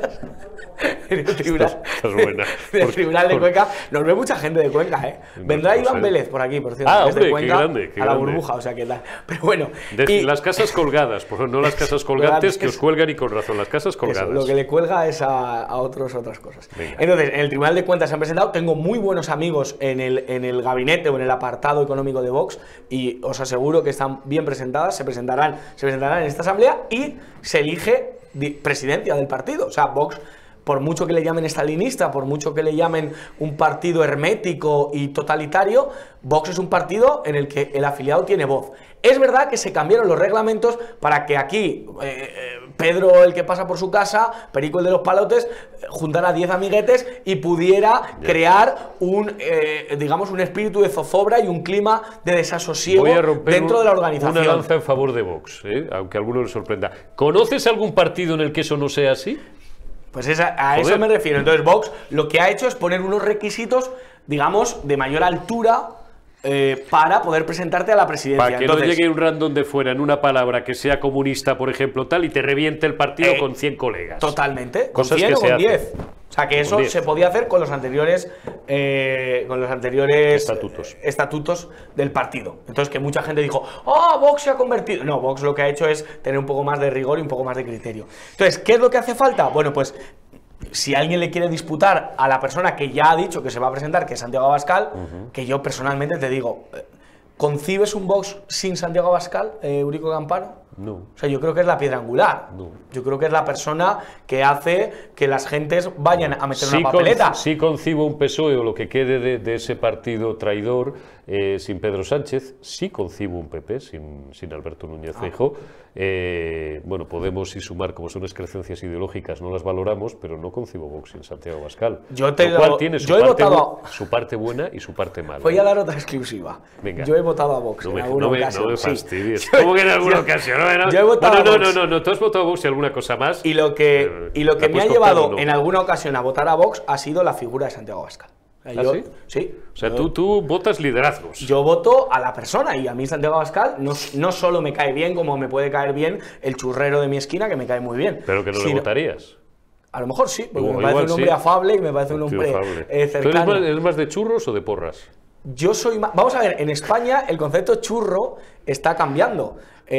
En el Tribunal, el Tribunal de Cuenca. Nos ve mucha gente de Cuenca, ¿eh? Vendrá Iván Vélez por aquí, por cierto. Hombre, de Cuenca, qué grande, a la burbuja, o sea, ¿qué tal? Pero bueno. Las casas colgadas, por no las casas colgantes que os cuelgan y con razón, las casas colgadas. Eso, lo que le cuelga es a otras cosas. Venga. Entonces, en el Tribunal de Cuentas se han presentado, tengo muy buenos amigos en el gabinete o en el apartado económico de Vox y os aseguro que están bien presentadas, se presentarán en esta asamblea y se elige presidencia del partido. O sea, Vox, por mucho que le llamen estalinista, por mucho que le llamen un partido hermético y totalitario, Vox es un partido en el que el afiliado tiene voz. Es verdad que se cambiaron los reglamentos para que aquí Pedro, el que pasa por su casa, Perico, el de los palotes, juntara 10 amiguetes y pudiera crear digamos, un espíritu de zozobra y un clima de desasosiego dentro de la organización. Una lanza en favor de Vox, aunque a alguno le sorprenda. ¿Conoces algún partido en el que eso no sea así? Pues a eso me refiero. Entonces Vox lo que ha hecho es poner unos requisitos, digamos, de mayor altura para poder presentarte a la presidencia. Para que no llegue un random de fuera en una palabra que sea comunista, por ejemplo, tal, y te reviente el partido con 100 colegas. Totalmente. Con Cosas 100 que o se con hacen. 10. O sea, que eso se podía hacer con los anteriores estatutos del partido. Entonces, que mucha gente dijo, ¡oh, Vox se ha convertido! No, Vox lo que ha hecho es tener un poco más de rigor y un poco más de criterio. Entonces, ¿qué es lo que hace falta? Bueno, pues si alguien le quiere disputar a la persona que ya ha dicho que se va a presentar, que es Santiago Abascal, que yo personalmente te digo, ¿concibes un Vox sin Santiago Abascal, Eurico Campano? No. O sea, yo creo que es la piedra angular. No. Yo creo que es la persona que hace que las gentes vayan a meter una papeleta. Sí concibo un PSOE o lo que quede de ese partido traidor sin Pedro Sánchez. Sí concibo un PP sin Alberto Núñez Feijóo. Bueno, Podemos y Sumar, como son excrecencias ideológicas, no las valoramos, pero no concibo Vox sin Santiago Abascal. Lo cual tiene su parte buena y su parte mala. Voy a dar otra exclusiva. Venga. Yo he votado a Vox en alguna ocasión. No me fastidies. ¿Cómo que en alguna ocasión? Yo he votado a Vox. No, tú has votado a Vox y alguna cosa más. Y lo que me ha llevado en alguna ocasión a votar a Vox ha sido la figura de Santiago Abascal. ¿Sí? Sí. O sea, tú votas liderazgos. Yo voto a la persona y a mí Santiago Abascal no solo me cae bien, como me puede caer bien el churrero de mi esquina, que me cae muy bien. Pero que no le votarías. A lo mejor sí, porque me parece un hombre afable y me parece un hombre cercano. ¿Tú eres más de churros o de porras? Yo soy más... Vamos a ver, en España el concepto churro está cambiando.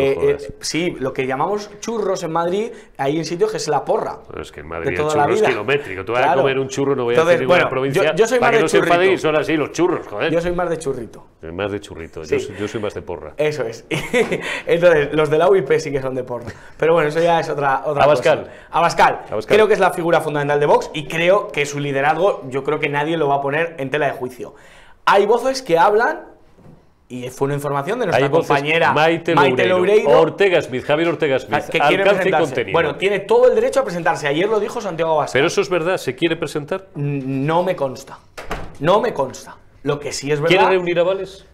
Sí, lo que llamamos churros en Madrid, hay en sitios que es la porra. Pero es que en Madrid el churro es kilométrico. Tú vas a comer un churro, no voy a decir ninguna provincia. Yo soy más de churrito. Para que no se enfadéis, son así los churros, joder. Yo soy más de churrito. Más de churrito, sí. Yo soy más de porra. Eso es. Entonces, los de la UIP sí que son de porra. Pero bueno, eso ya es otra Abascal. cosa. Abascal. Creo que es la figura fundamental de Vox y creo que su liderazgo, yo creo que nadie lo va a poner en tela de juicio. Hay voces que hablan, y fue una información de nuestra compañera Maite Loureiro, Ortega Smith, Javier Ortega Smith, que quiere alcance y presentarse. contenido. Bueno, tiene todo el derecho a presentarse. Ayer lo dijo Santiago Abascal. ¿Pero eso es verdad? ¿Se quiere presentar? No me consta. No me consta. Lo que sí es verdad... ¿Quiere reunir avales?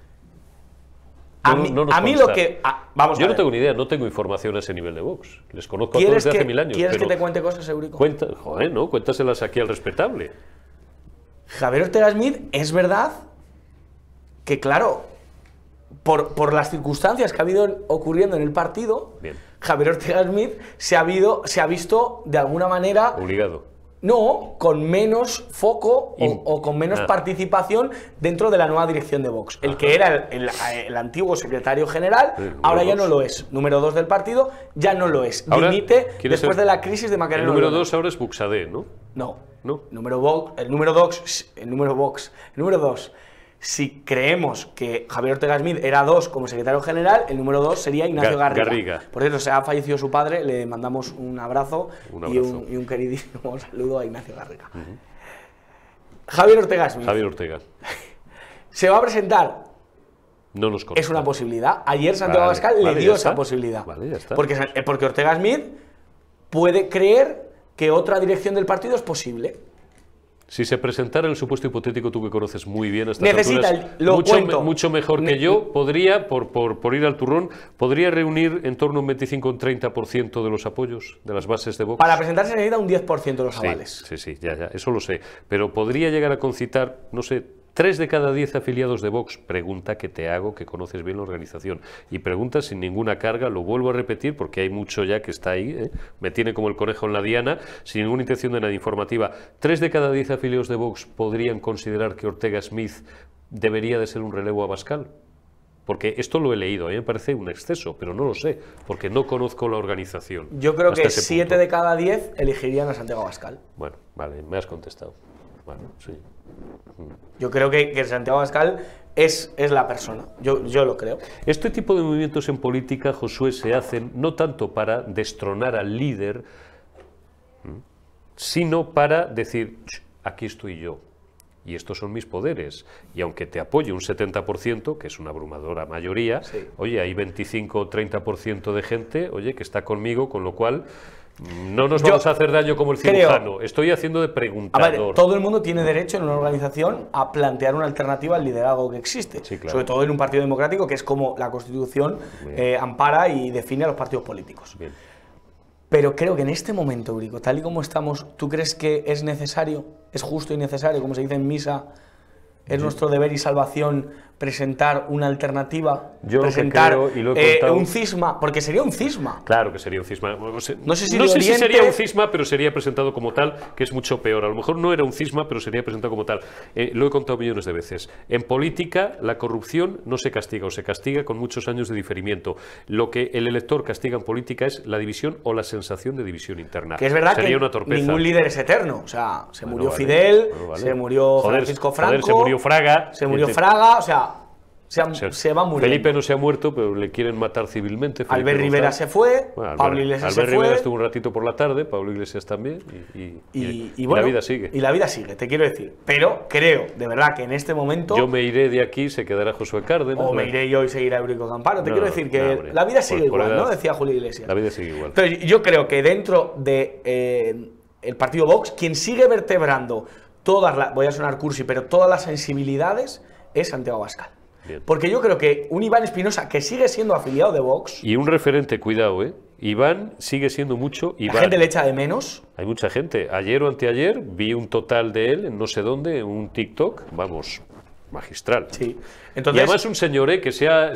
A mí lo que... vamos a ver. Yo no tengo ni idea, no tengo información a ese nivel de Vox. Les conozco a todos desde hace 1000 años. ¿Quieres que te cuente cosas, Eurico? Joder, ¿no? Cuéntaselas aquí al respetable. Javier Ortega Smith, es verdad que, claro, por las circunstancias que ha habido ocurriendo en el partido, bien, Javier Ortega Smith se ha visto de alguna manera... Obligado. No, con menos foco o con menos participación dentro de la nueva dirección de Vox. El que era el antiguo secretario general, ahora ya no lo es. Número 2 del partido, ya no lo es. Dimite después de la crisis de Macarena. El número 2 ahora es Buxadé, ¿no? No. ¿No? El número 2 Si creemos que Javier Ortega Smith era 2 como secretario general, el número 2 sería Ignacio Garriga. Por eso, se ha fallecido su padre, le mandamos un abrazo, y un queridísimo saludo a Ignacio Garriga. Javier Ortega Smith. Javier Ortega. ¿Se va a presentar? No nos consta. Es una posibilidad. Ayer Santiago Abascal le dio esa posibilidad. Vale, ya está. Porque Ortega Smith puede creer que otra dirección del partido es posible. Si se presentara el supuesto hipotético, tú que conoces muy bien estas alturas, mucho mejor que yo, podría, por ir al turrón, podría reunir en torno a un 25 o un 30% de los apoyos de las bases de Vox. Para presentarse necesita un 10% de los avales. Sí, ya, eso lo sé. Pero podría llegar a concitar, no sé, 3 de cada 10 afiliados de Vox. Pregunta que te hago, que conoces bien la organización. Y pregunta sin ninguna carga, lo vuelvo a repetir porque hay mucho ya que está ahí, me tiene como el conejo en la diana, sin ninguna intención de nada informativa. 3 de cada 10 afiliados de Vox podrían considerar que Ortega Smith debería de ser un relevo a Abascal. Porque esto lo he leído, me parece un exceso, pero no lo sé, porque no conozco la organización. Yo creo que 7 de cada 10 elegirían a Santiago Abascal. Bueno, vale, me has contestado. Bueno, sí. Yo creo que Santiago Abascal es la persona, yo lo creo. Este tipo de movimientos en política, Josué, se hacen no tanto para destronar al líder, sino para decir, aquí estoy yo, y estos son mis poderes, y aunque te apoye un 70%, que es una abrumadora mayoría, sí, oye, hay 25 o 30% de gente, oye, que está conmigo, con lo cual no nos vamos a hacer daño como el cirujano. Estoy haciendo de preguntador. A ver, todo el mundo tiene derecho en una organización a plantear una alternativa al liderazgo que existe. Sí, claro. Sobre todo en un partido democrático, que es como la Constitución ampara y define a los partidos políticos. Bien. Pero creo que en este momento, Eurico, tal y como estamos, ¿tú crees que es necesario, es justo y necesario, como se dice en misa, es nuestro deber y salvación presentar una alternativa, presentar un cisma, porque sería un cisma? Claro que sería un cisma. No sé si sería un cisma, pero sería presentado como tal, que es mucho peor. A lo mejor no era un cisma, pero sería presentado como tal. Lo he contado millones de veces. En política, la corrupción no se castiga, o se castiga con muchos años de diferimiento. Lo que el elector castiga en política es la división o la sensación de división interna. Que es verdad sería que una torpeza. Ningún líder es eterno. O sea, se murió Fidel, se murió Francisco Franco, se murió Fraga. Se murió Fraga, o sea, se va muriendo. Felipe no se ha muerto, pero le quieren matar civilmente. Albert Rivera se fue, Pablo Iglesias se fue. Albert Rivera estuvo un ratito por la tarde, Pablo Iglesias también, y bueno, la vida sigue. Y la vida sigue, te quiero decir. Pero creo, de verdad, que en este momento... Yo me iré de aquí, se quedará Josué Cárdenas. O me iré yo y seguirá Eurico Campano. Te quiero decir que la vida sigue igual, ¿no? Decía Julio Iglesias. La vida sigue igual. Pero yo creo que dentro de el partido Vox, quien sigue vertebrando todas las... Voy a sonar cursi, pero todas las sensibilidades es Santiago Abascal. Bien. Porque yo creo que un Iván Espinosa, que sigue siendo afiliado de Vox... Y un referente, cuidado, Iván sigue siendo mucho Iván. ¿La gente le echa de menos? Hay mucha gente. Ayer o anteayer vi un total de él, en no sé dónde, un TikTok, vamos, magistral. Sí. Entonces, y además un señor que se ha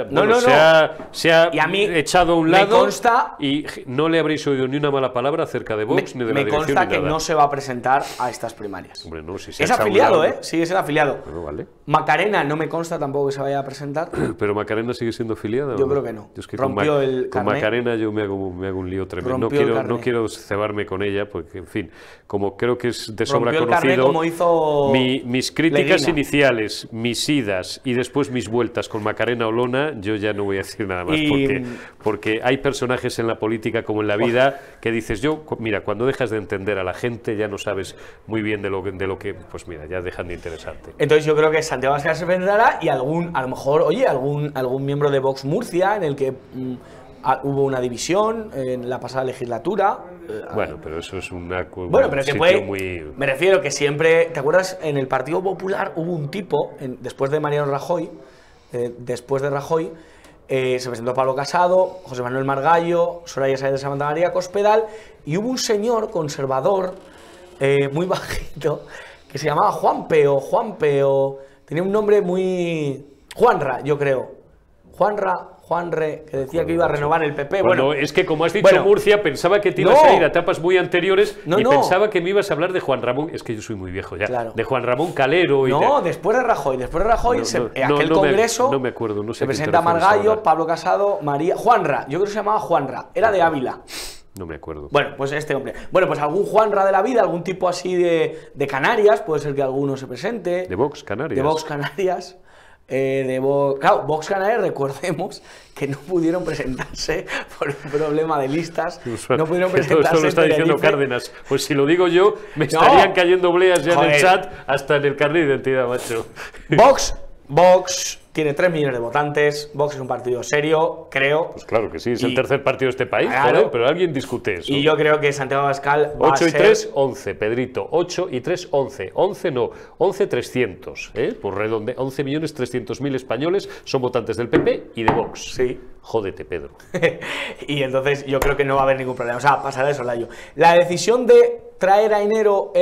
echado a un lado, consta, y no le habréis oído ni una mala palabra acerca de Vox ni de la dirección. Me consta que no se va a presentar a estas primarias. Hombre, no, si es afiliado, sigue siendo afiliado. Bueno, vale. Macarena no me consta tampoco que se vaya a presentar. Pero Macarena sigue siendo afiliada. Yo creo que no. Es que rompió el con Macarena yo me hago un lío tremendo. No quiero cebarme con ella, porque, en fin, como creo que es de sobra conocido, como hizo mis críticas iniciales, mis idas y después mis vueltas con Macarena Olona, yo ya no voy a decir nada más, porque hay personajes en la política como en la vida que dices, mira, cuando dejas de entender a la gente ya no sabes muy bien de lo que, pues mira, ya dejan de interesarte. Entonces yo creo que Santiago Abascal se presentará y a lo mejor, oye, algún miembro de Vox Murcia en el que hubo una división en la pasada legislatura. Bueno, pero eso es una... Bueno, pero que puede... Me refiero que siempre... ¿Te acuerdas? En el Partido Popular hubo un tipo, después de Mariano Rajoy, se presentó Pablo Casado, José Manuel Margallo, Soraya Sáenz de Santa María Cospedal, y hubo un señor conservador, muy bajito, que se llamaba Juanpeo, tenía un nombre muy... Juanra, yo creo. Juanre, que decía que iba a renovar el PP. Bueno, es que como has dicho Murcia, pensaba que te ibas a ir a etapas muy anteriores y pensaba que me ibas a hablar de Juan Ramón, es que yo soy muy viejo ya, de Juan Ramón Calero. Después de Rajoy, aquel congreso, no me acuerdo, no sé se presenta Margallo, Pablo Casado, María, Juanra, yo creo que se llamaba Juanra, era de Ávila. No me acuerdo. Bueno, pues este hombre. Bueno, pues algún Juanra de la vida, algún tipo así de Canarias, puede ser que alguno se presente. De Vox Canarias. De Vox Canarias. Claro, Vox Canarias, recordemos que no pudieron presentarse por un problema de listas. No pudieron presentarse. Esto lo está diciendo Cárdenas. Pues si lo digo yo, me estarían cayendo bleas ya en el chat, hasta en el carnet de identidad, macho. Vox tiene 3 millones de votantes. Vox es un partido serio, creo. Pues claro que sí, es el tercer partido de este país, claro, joder, pero alguien discute eso. Y yo creo que Santiago Abascal va 8 a y ser... 3, 11, Pedrito. 8 y 3, 11. 11 no, 11, 300. Por redonde, 11.300.000 españoles son votantes del PP y de Vox. Sí. Jódete, Pedro. Y entonces yo creo que no va a haber ningún problema. O sea, pasará de Solayo. La decisión de traer a enero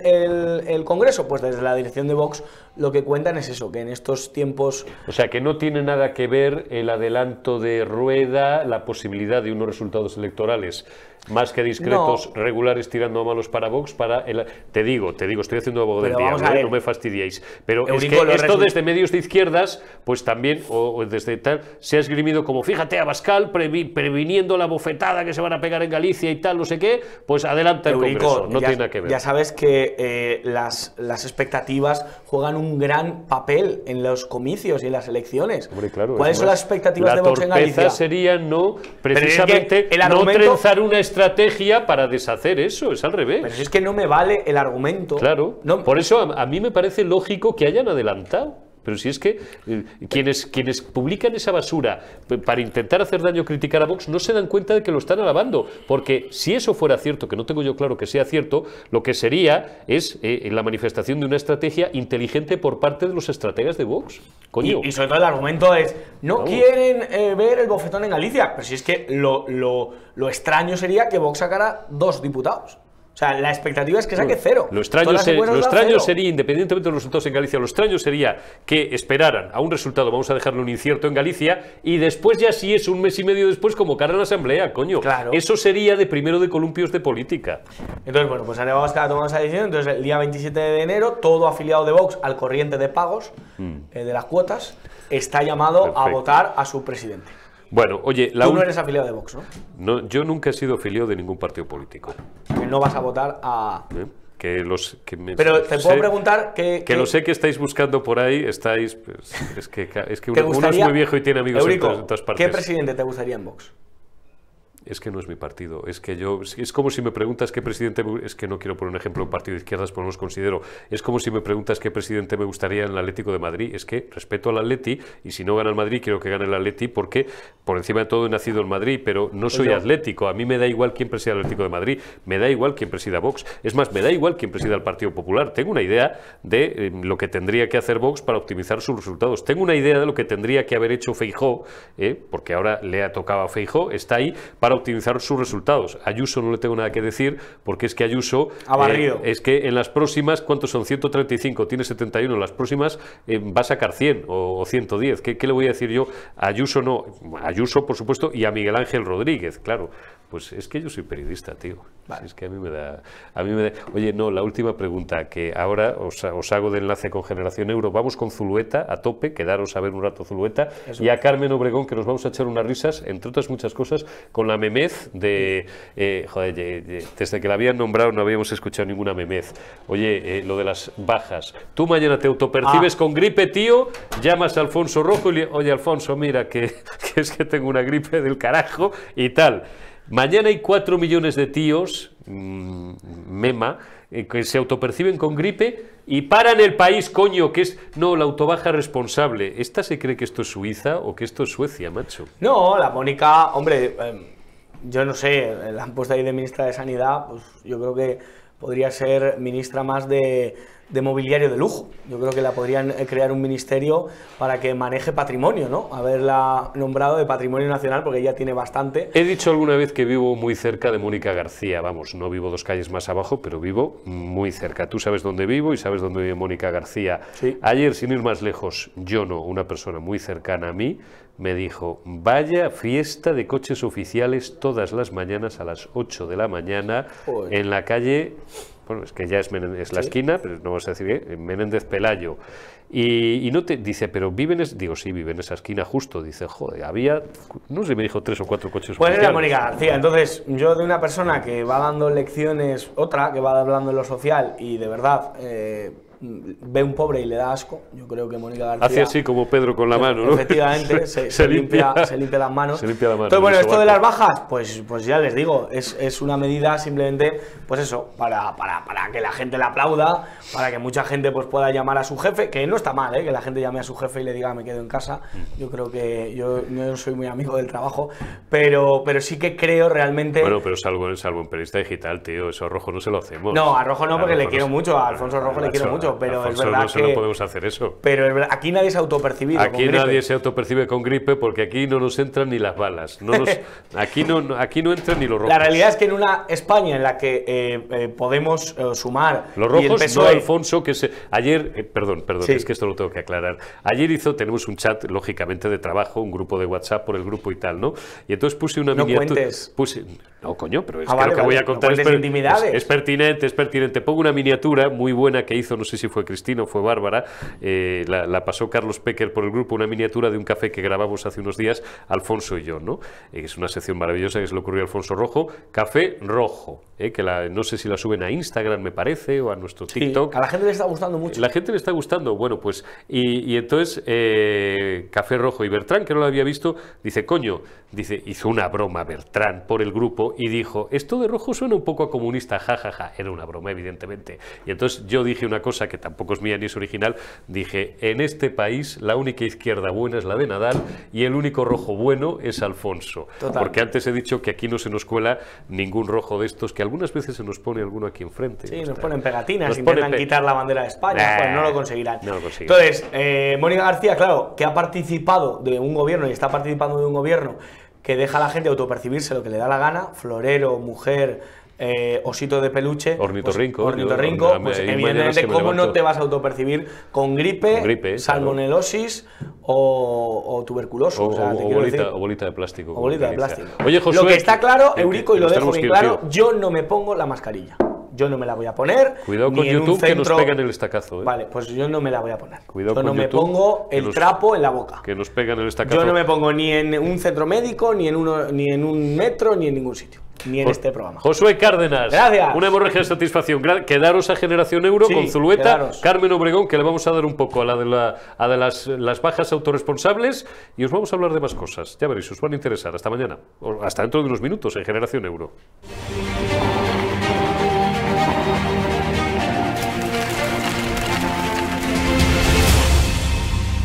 el Congreso, pues desde la dirección de Vox lo que cuentan es eso, que en estos tiempos... O sea, que no tiene nada que ver el adelanto de Rueda, la posibilidad de unos resultados electorales más que discretos, no, regulares, tirando a malos para Vox, para el... Te digo, estoy haciendo abogado del diablo, no me fastidiéis. Pero Eurico, es que esto desde medios de izquierdas, pues también, o desde tal, se ha esgrimido como, fíjate, Abascal previniendo la bofetada que se van a pegar en Galicia y tal, no sé qué, pues adelanta el Congreso, no tiene nada que ver. Ya sabes que las expectativas juegan un gran papel en los comicios y en las elecciones. Hombre, claro, ¿cuáles son las expectativas de Vox en Galicia? La torpeza sería no, precisamente, no trenzar una estrategia para deshacer eso, es al revés. Pero si es que no me vale el argumento. Claro, no, por eso a mí me parece lógico que hayan adelantado. Pero si es que quienes publican esa basura para intentar hacer daño, criticar a Vox, no se dan cuenta de que lo están alabando. Porque si eso fuera cierto, que no tengo yo claro que sea cierto, lo que sería es la manifestación de una estrategia inteligente por parte de los estrategas de Vox. Coño. Y sobre todo el argumento es, no quieren ver el bofetón en Galicia. Pero si es que lo extraño sería que Vox sacara 2 diputados. O sea, la expectativa es que saque 0. Lo extraño sería, independientemente de los resultados en Galicia, lo extraño sería que esperaran a un resultado, vamos a dejarlo un incierto en Galicia, y después ya si es un mes y medio después convocaran a la asamblea, coño. Claro. Eso sería de primero de columpios de política. Entonces, bueno, pues Santiago Abascal ha tomado esa decisión. Entonces, el día 27 de enero, todo afiliado de Vox al corriente de pagos de las cuotas está llamado a votar a su presidente. Bueno, oye... Tú no eres afiliado de Vox, ¿no? No, yo nunca he sido afiliado de ningún partido político. Que no vas a votar a... Pero te puedo preguntar que lo sé que estáis buscando por ahí, estáis... Pues, es que uno es muy viejo y tiene amigos Eurico, en todas partes. ¿Qué presidente te gustaría en Vox? Es que no es mi partido, es como si me preguntas qué presidente, es que no quiero poner un ejemplo de un partido de izquierdas, pero no los considero, es como si me preguntas qué presidente me gustaría en el Atlético de Madrid, es que respeto al Atleti, y si no gana el Madrid, quiero que gane el Atleti, porque por encima de todo he nacido en Madrid, pero no soy atlético, a mí me da igual quién presida el Atlético de Madrid, me da igual quién presida Vox, es más, me da igual quién presida el Partido Popular, tengo una idea de lo que tendría que hacer Vox para optimizar sus resultados, tengo una idea de lo que tendría que haber hecho Feijóo, porque ahora le ha tocado a Feijóo, está ahí para optimizar sus resultados. Ayuso no le tengo nada que decir, porque es que Ayuso ha barrido. Es que en las próximas, ¿cuántos son? 135, tiene 71, en las próximas va a sacar 100 o 110. ¿Qué le voy a decir yo? Ayuso no, Ayuso por supuesto, y a Miguel Ángel Rodríguez, claro. Pues es que yo soy periodista, tío. Vale. Si es que a mí me da... Oye, no, la última pregunta, que ahora os hago de enlace con Generación Euro. Vamos con Zulueta a tope, quedaros a ver un rato Zulueta. Eso. Y a Carmen Obregón, que nos vamos a echar unas risas, entre otras muchas cosas, con la memez de... desde que la habían nombrado no habíamos escuchado ninguna memez. Oye, lo de las bajas. Tú mañana te autopercibes con gripe, tío, llamas a Alfonso Rojo y le... Oye, Alfonso, mira, que es que tengo una gripe del carajo y tal. Mañana hay 4 millones de tíos, mema, que se autoperciben con gripe y paran el país, coño, que es... No, la autobaja responsable. ¿Esta se cree que esto es Suiza o que esto es Suecia, macho? No, la Mónica, hombre, yo no sé, la han puesto ahí de ministra de Sanidad, pues yo creo que podría ser ministra más de mobiliario de lujo. Yo creo que la podrían crear un ministerio para que maneje patrimonio, ¿no? Haberla nombrado de Patrimonio Nacional, porque ella tiene bastante. He dicho alguna vez que vivo muy cerca de Mónica García, vamos, no vivo 2 calles más abajo, pero vivo muy cerca. Tú sabes dónde vivo y sabes dónde vive Mónica García. Sí. Ayer, sin ir más lejos, una persona muy cercana a mí, me dijo, vaya fiesta de coches oficiales todas las mañanas a las 8 de la mañana en la calle bueno, es que ya es la esquina, pero no vamos a decir bien, Menéndez Pelayo. Y no te dice, pero viven, digo, sí, vive en esa esquina justo. Dice, joder, había, no sé, me dijo 3 o 4 coches. Pues era Mónica García. Entonces, yo de una persona que va dando lecciones, otra que va hablando en lo social y de verdad ve un pobre y le da asco, yo creo que Mónica García... Hace así como Pedro con la mano, ¿no? Efectivamente, se limpia las manos. Se limpia la mano. Entonces, bueno, esto de las bajas, pues ya les digo, es una medida simplemente, pues eso, para que la gente la aplauda, para que mucha gente pues pueda llamar a su jefe, que no está mal, que la gente llame a su jefe y le diga me quedo en casa. Yo creo que yo no soy muy amigo del trabajo, pero sí que creo realmente... Bueno, pero salvo en periodista digital, tío, eso a Rojo no se lo hacemos. No, a Rojo no, porque le quiero mucho, a Alfonso Rojo le quiero mucho, pero es verdad que... no podemos hacer eso. Pero es verdad, aquí nadie se ha autopercibido con gripe. Aquí nadie se autopercibe con gripe porque aquí no nos entran ni las balas. Aquí no entran ni los rojos. La realidad es que en una España en la que podemos sumar... Los rojos, y el PSOE... no Alfonso, que ayer... Perdón, sí. Es que esto lo tengo que aclarar. Ayer tenemos un chat, lógicamente, de trabajo, un grupo de WhatsApp por el grupo y tal, ¿no? Y entonces puse una miniatura... No, coño, pero es que lo que voy a contar es pertinente. Pongo una miniatura muy buena que hizo, no sé si fue Cristina o fue Bárbara, la pasó Carlos Pecker por el grupo, una miniatura de un café que grabamos hace unos días, Alfonso y yo, ¿no? Es una sección maravillosa que se le ocurrió a Alfonso Rojo, Café Rojo, que no sé si la suben a Instagram, me parece, o a nuestro TikTok. Sí, a la gente le está gustando mucho. La gente le está gustando, bueno, pues, y entonces Café Rojo y Bertrán, que no lo había visto, dice, coño, hizo una broma Bertrán por el grupo y dijo, esto de Rojo suena un poco a comunista, jajaja, era una broma evidentemente. Y entonces yo dije una cosa que tampoco es mía ni es original, dije, en este país la única izquierda buena es la de Nadal y el único rojo bueno es Alfonso. Total. Porque antes he dicho que aquí no se nos cuela ningún rojo de estos, que algunas veces se nos pone alguno aquí enfrente. Sí, nos ponen pegatinas, intentan quitar la bandera de España, pues no lo conseguirán. No lo conseguirán. Entonces, Mónica García, claro, que ha participado de un gobierno y está participando de un gobierno que deja a la gente autopercibirse lo que le da la gana, florero, mujer, osito de peluche, ornitorrinco, pues evidentemente cómo no te vas a autopercibir con gripe salmonelosis o tuberculoso, o bolita de plástico. O bolita de plástico. Oye, Josué, lo que está claro, Eurico, y lo dejo bien claro, yo no me pongo la mascarilla. Yo no me la voy a poner. Cuidado con YouTube, que nos pegan el estacazo. Vale, pues yo no me la voy a poner. Cuidado yo no con me YouTube, pongo el trapo en la boca. Que nos pegan el estacazo. Yo no me pongo ni en un centro médico, ni en un metro, ni en ningún sitio. Ni en este programa. Josué Cárdenas. Gracias. Una hemorragia de satisfacción. Quedaros a Generación Euro con Zulueta, quedaros. Carmen Obregón, que le vamos a dar un poco a las bajas autorresponsables y os vamos a hablar de más cosas. Ya veréis, os van a interesar. Hasta mañana. Hasta dentro de unos minutos en Generación Euro.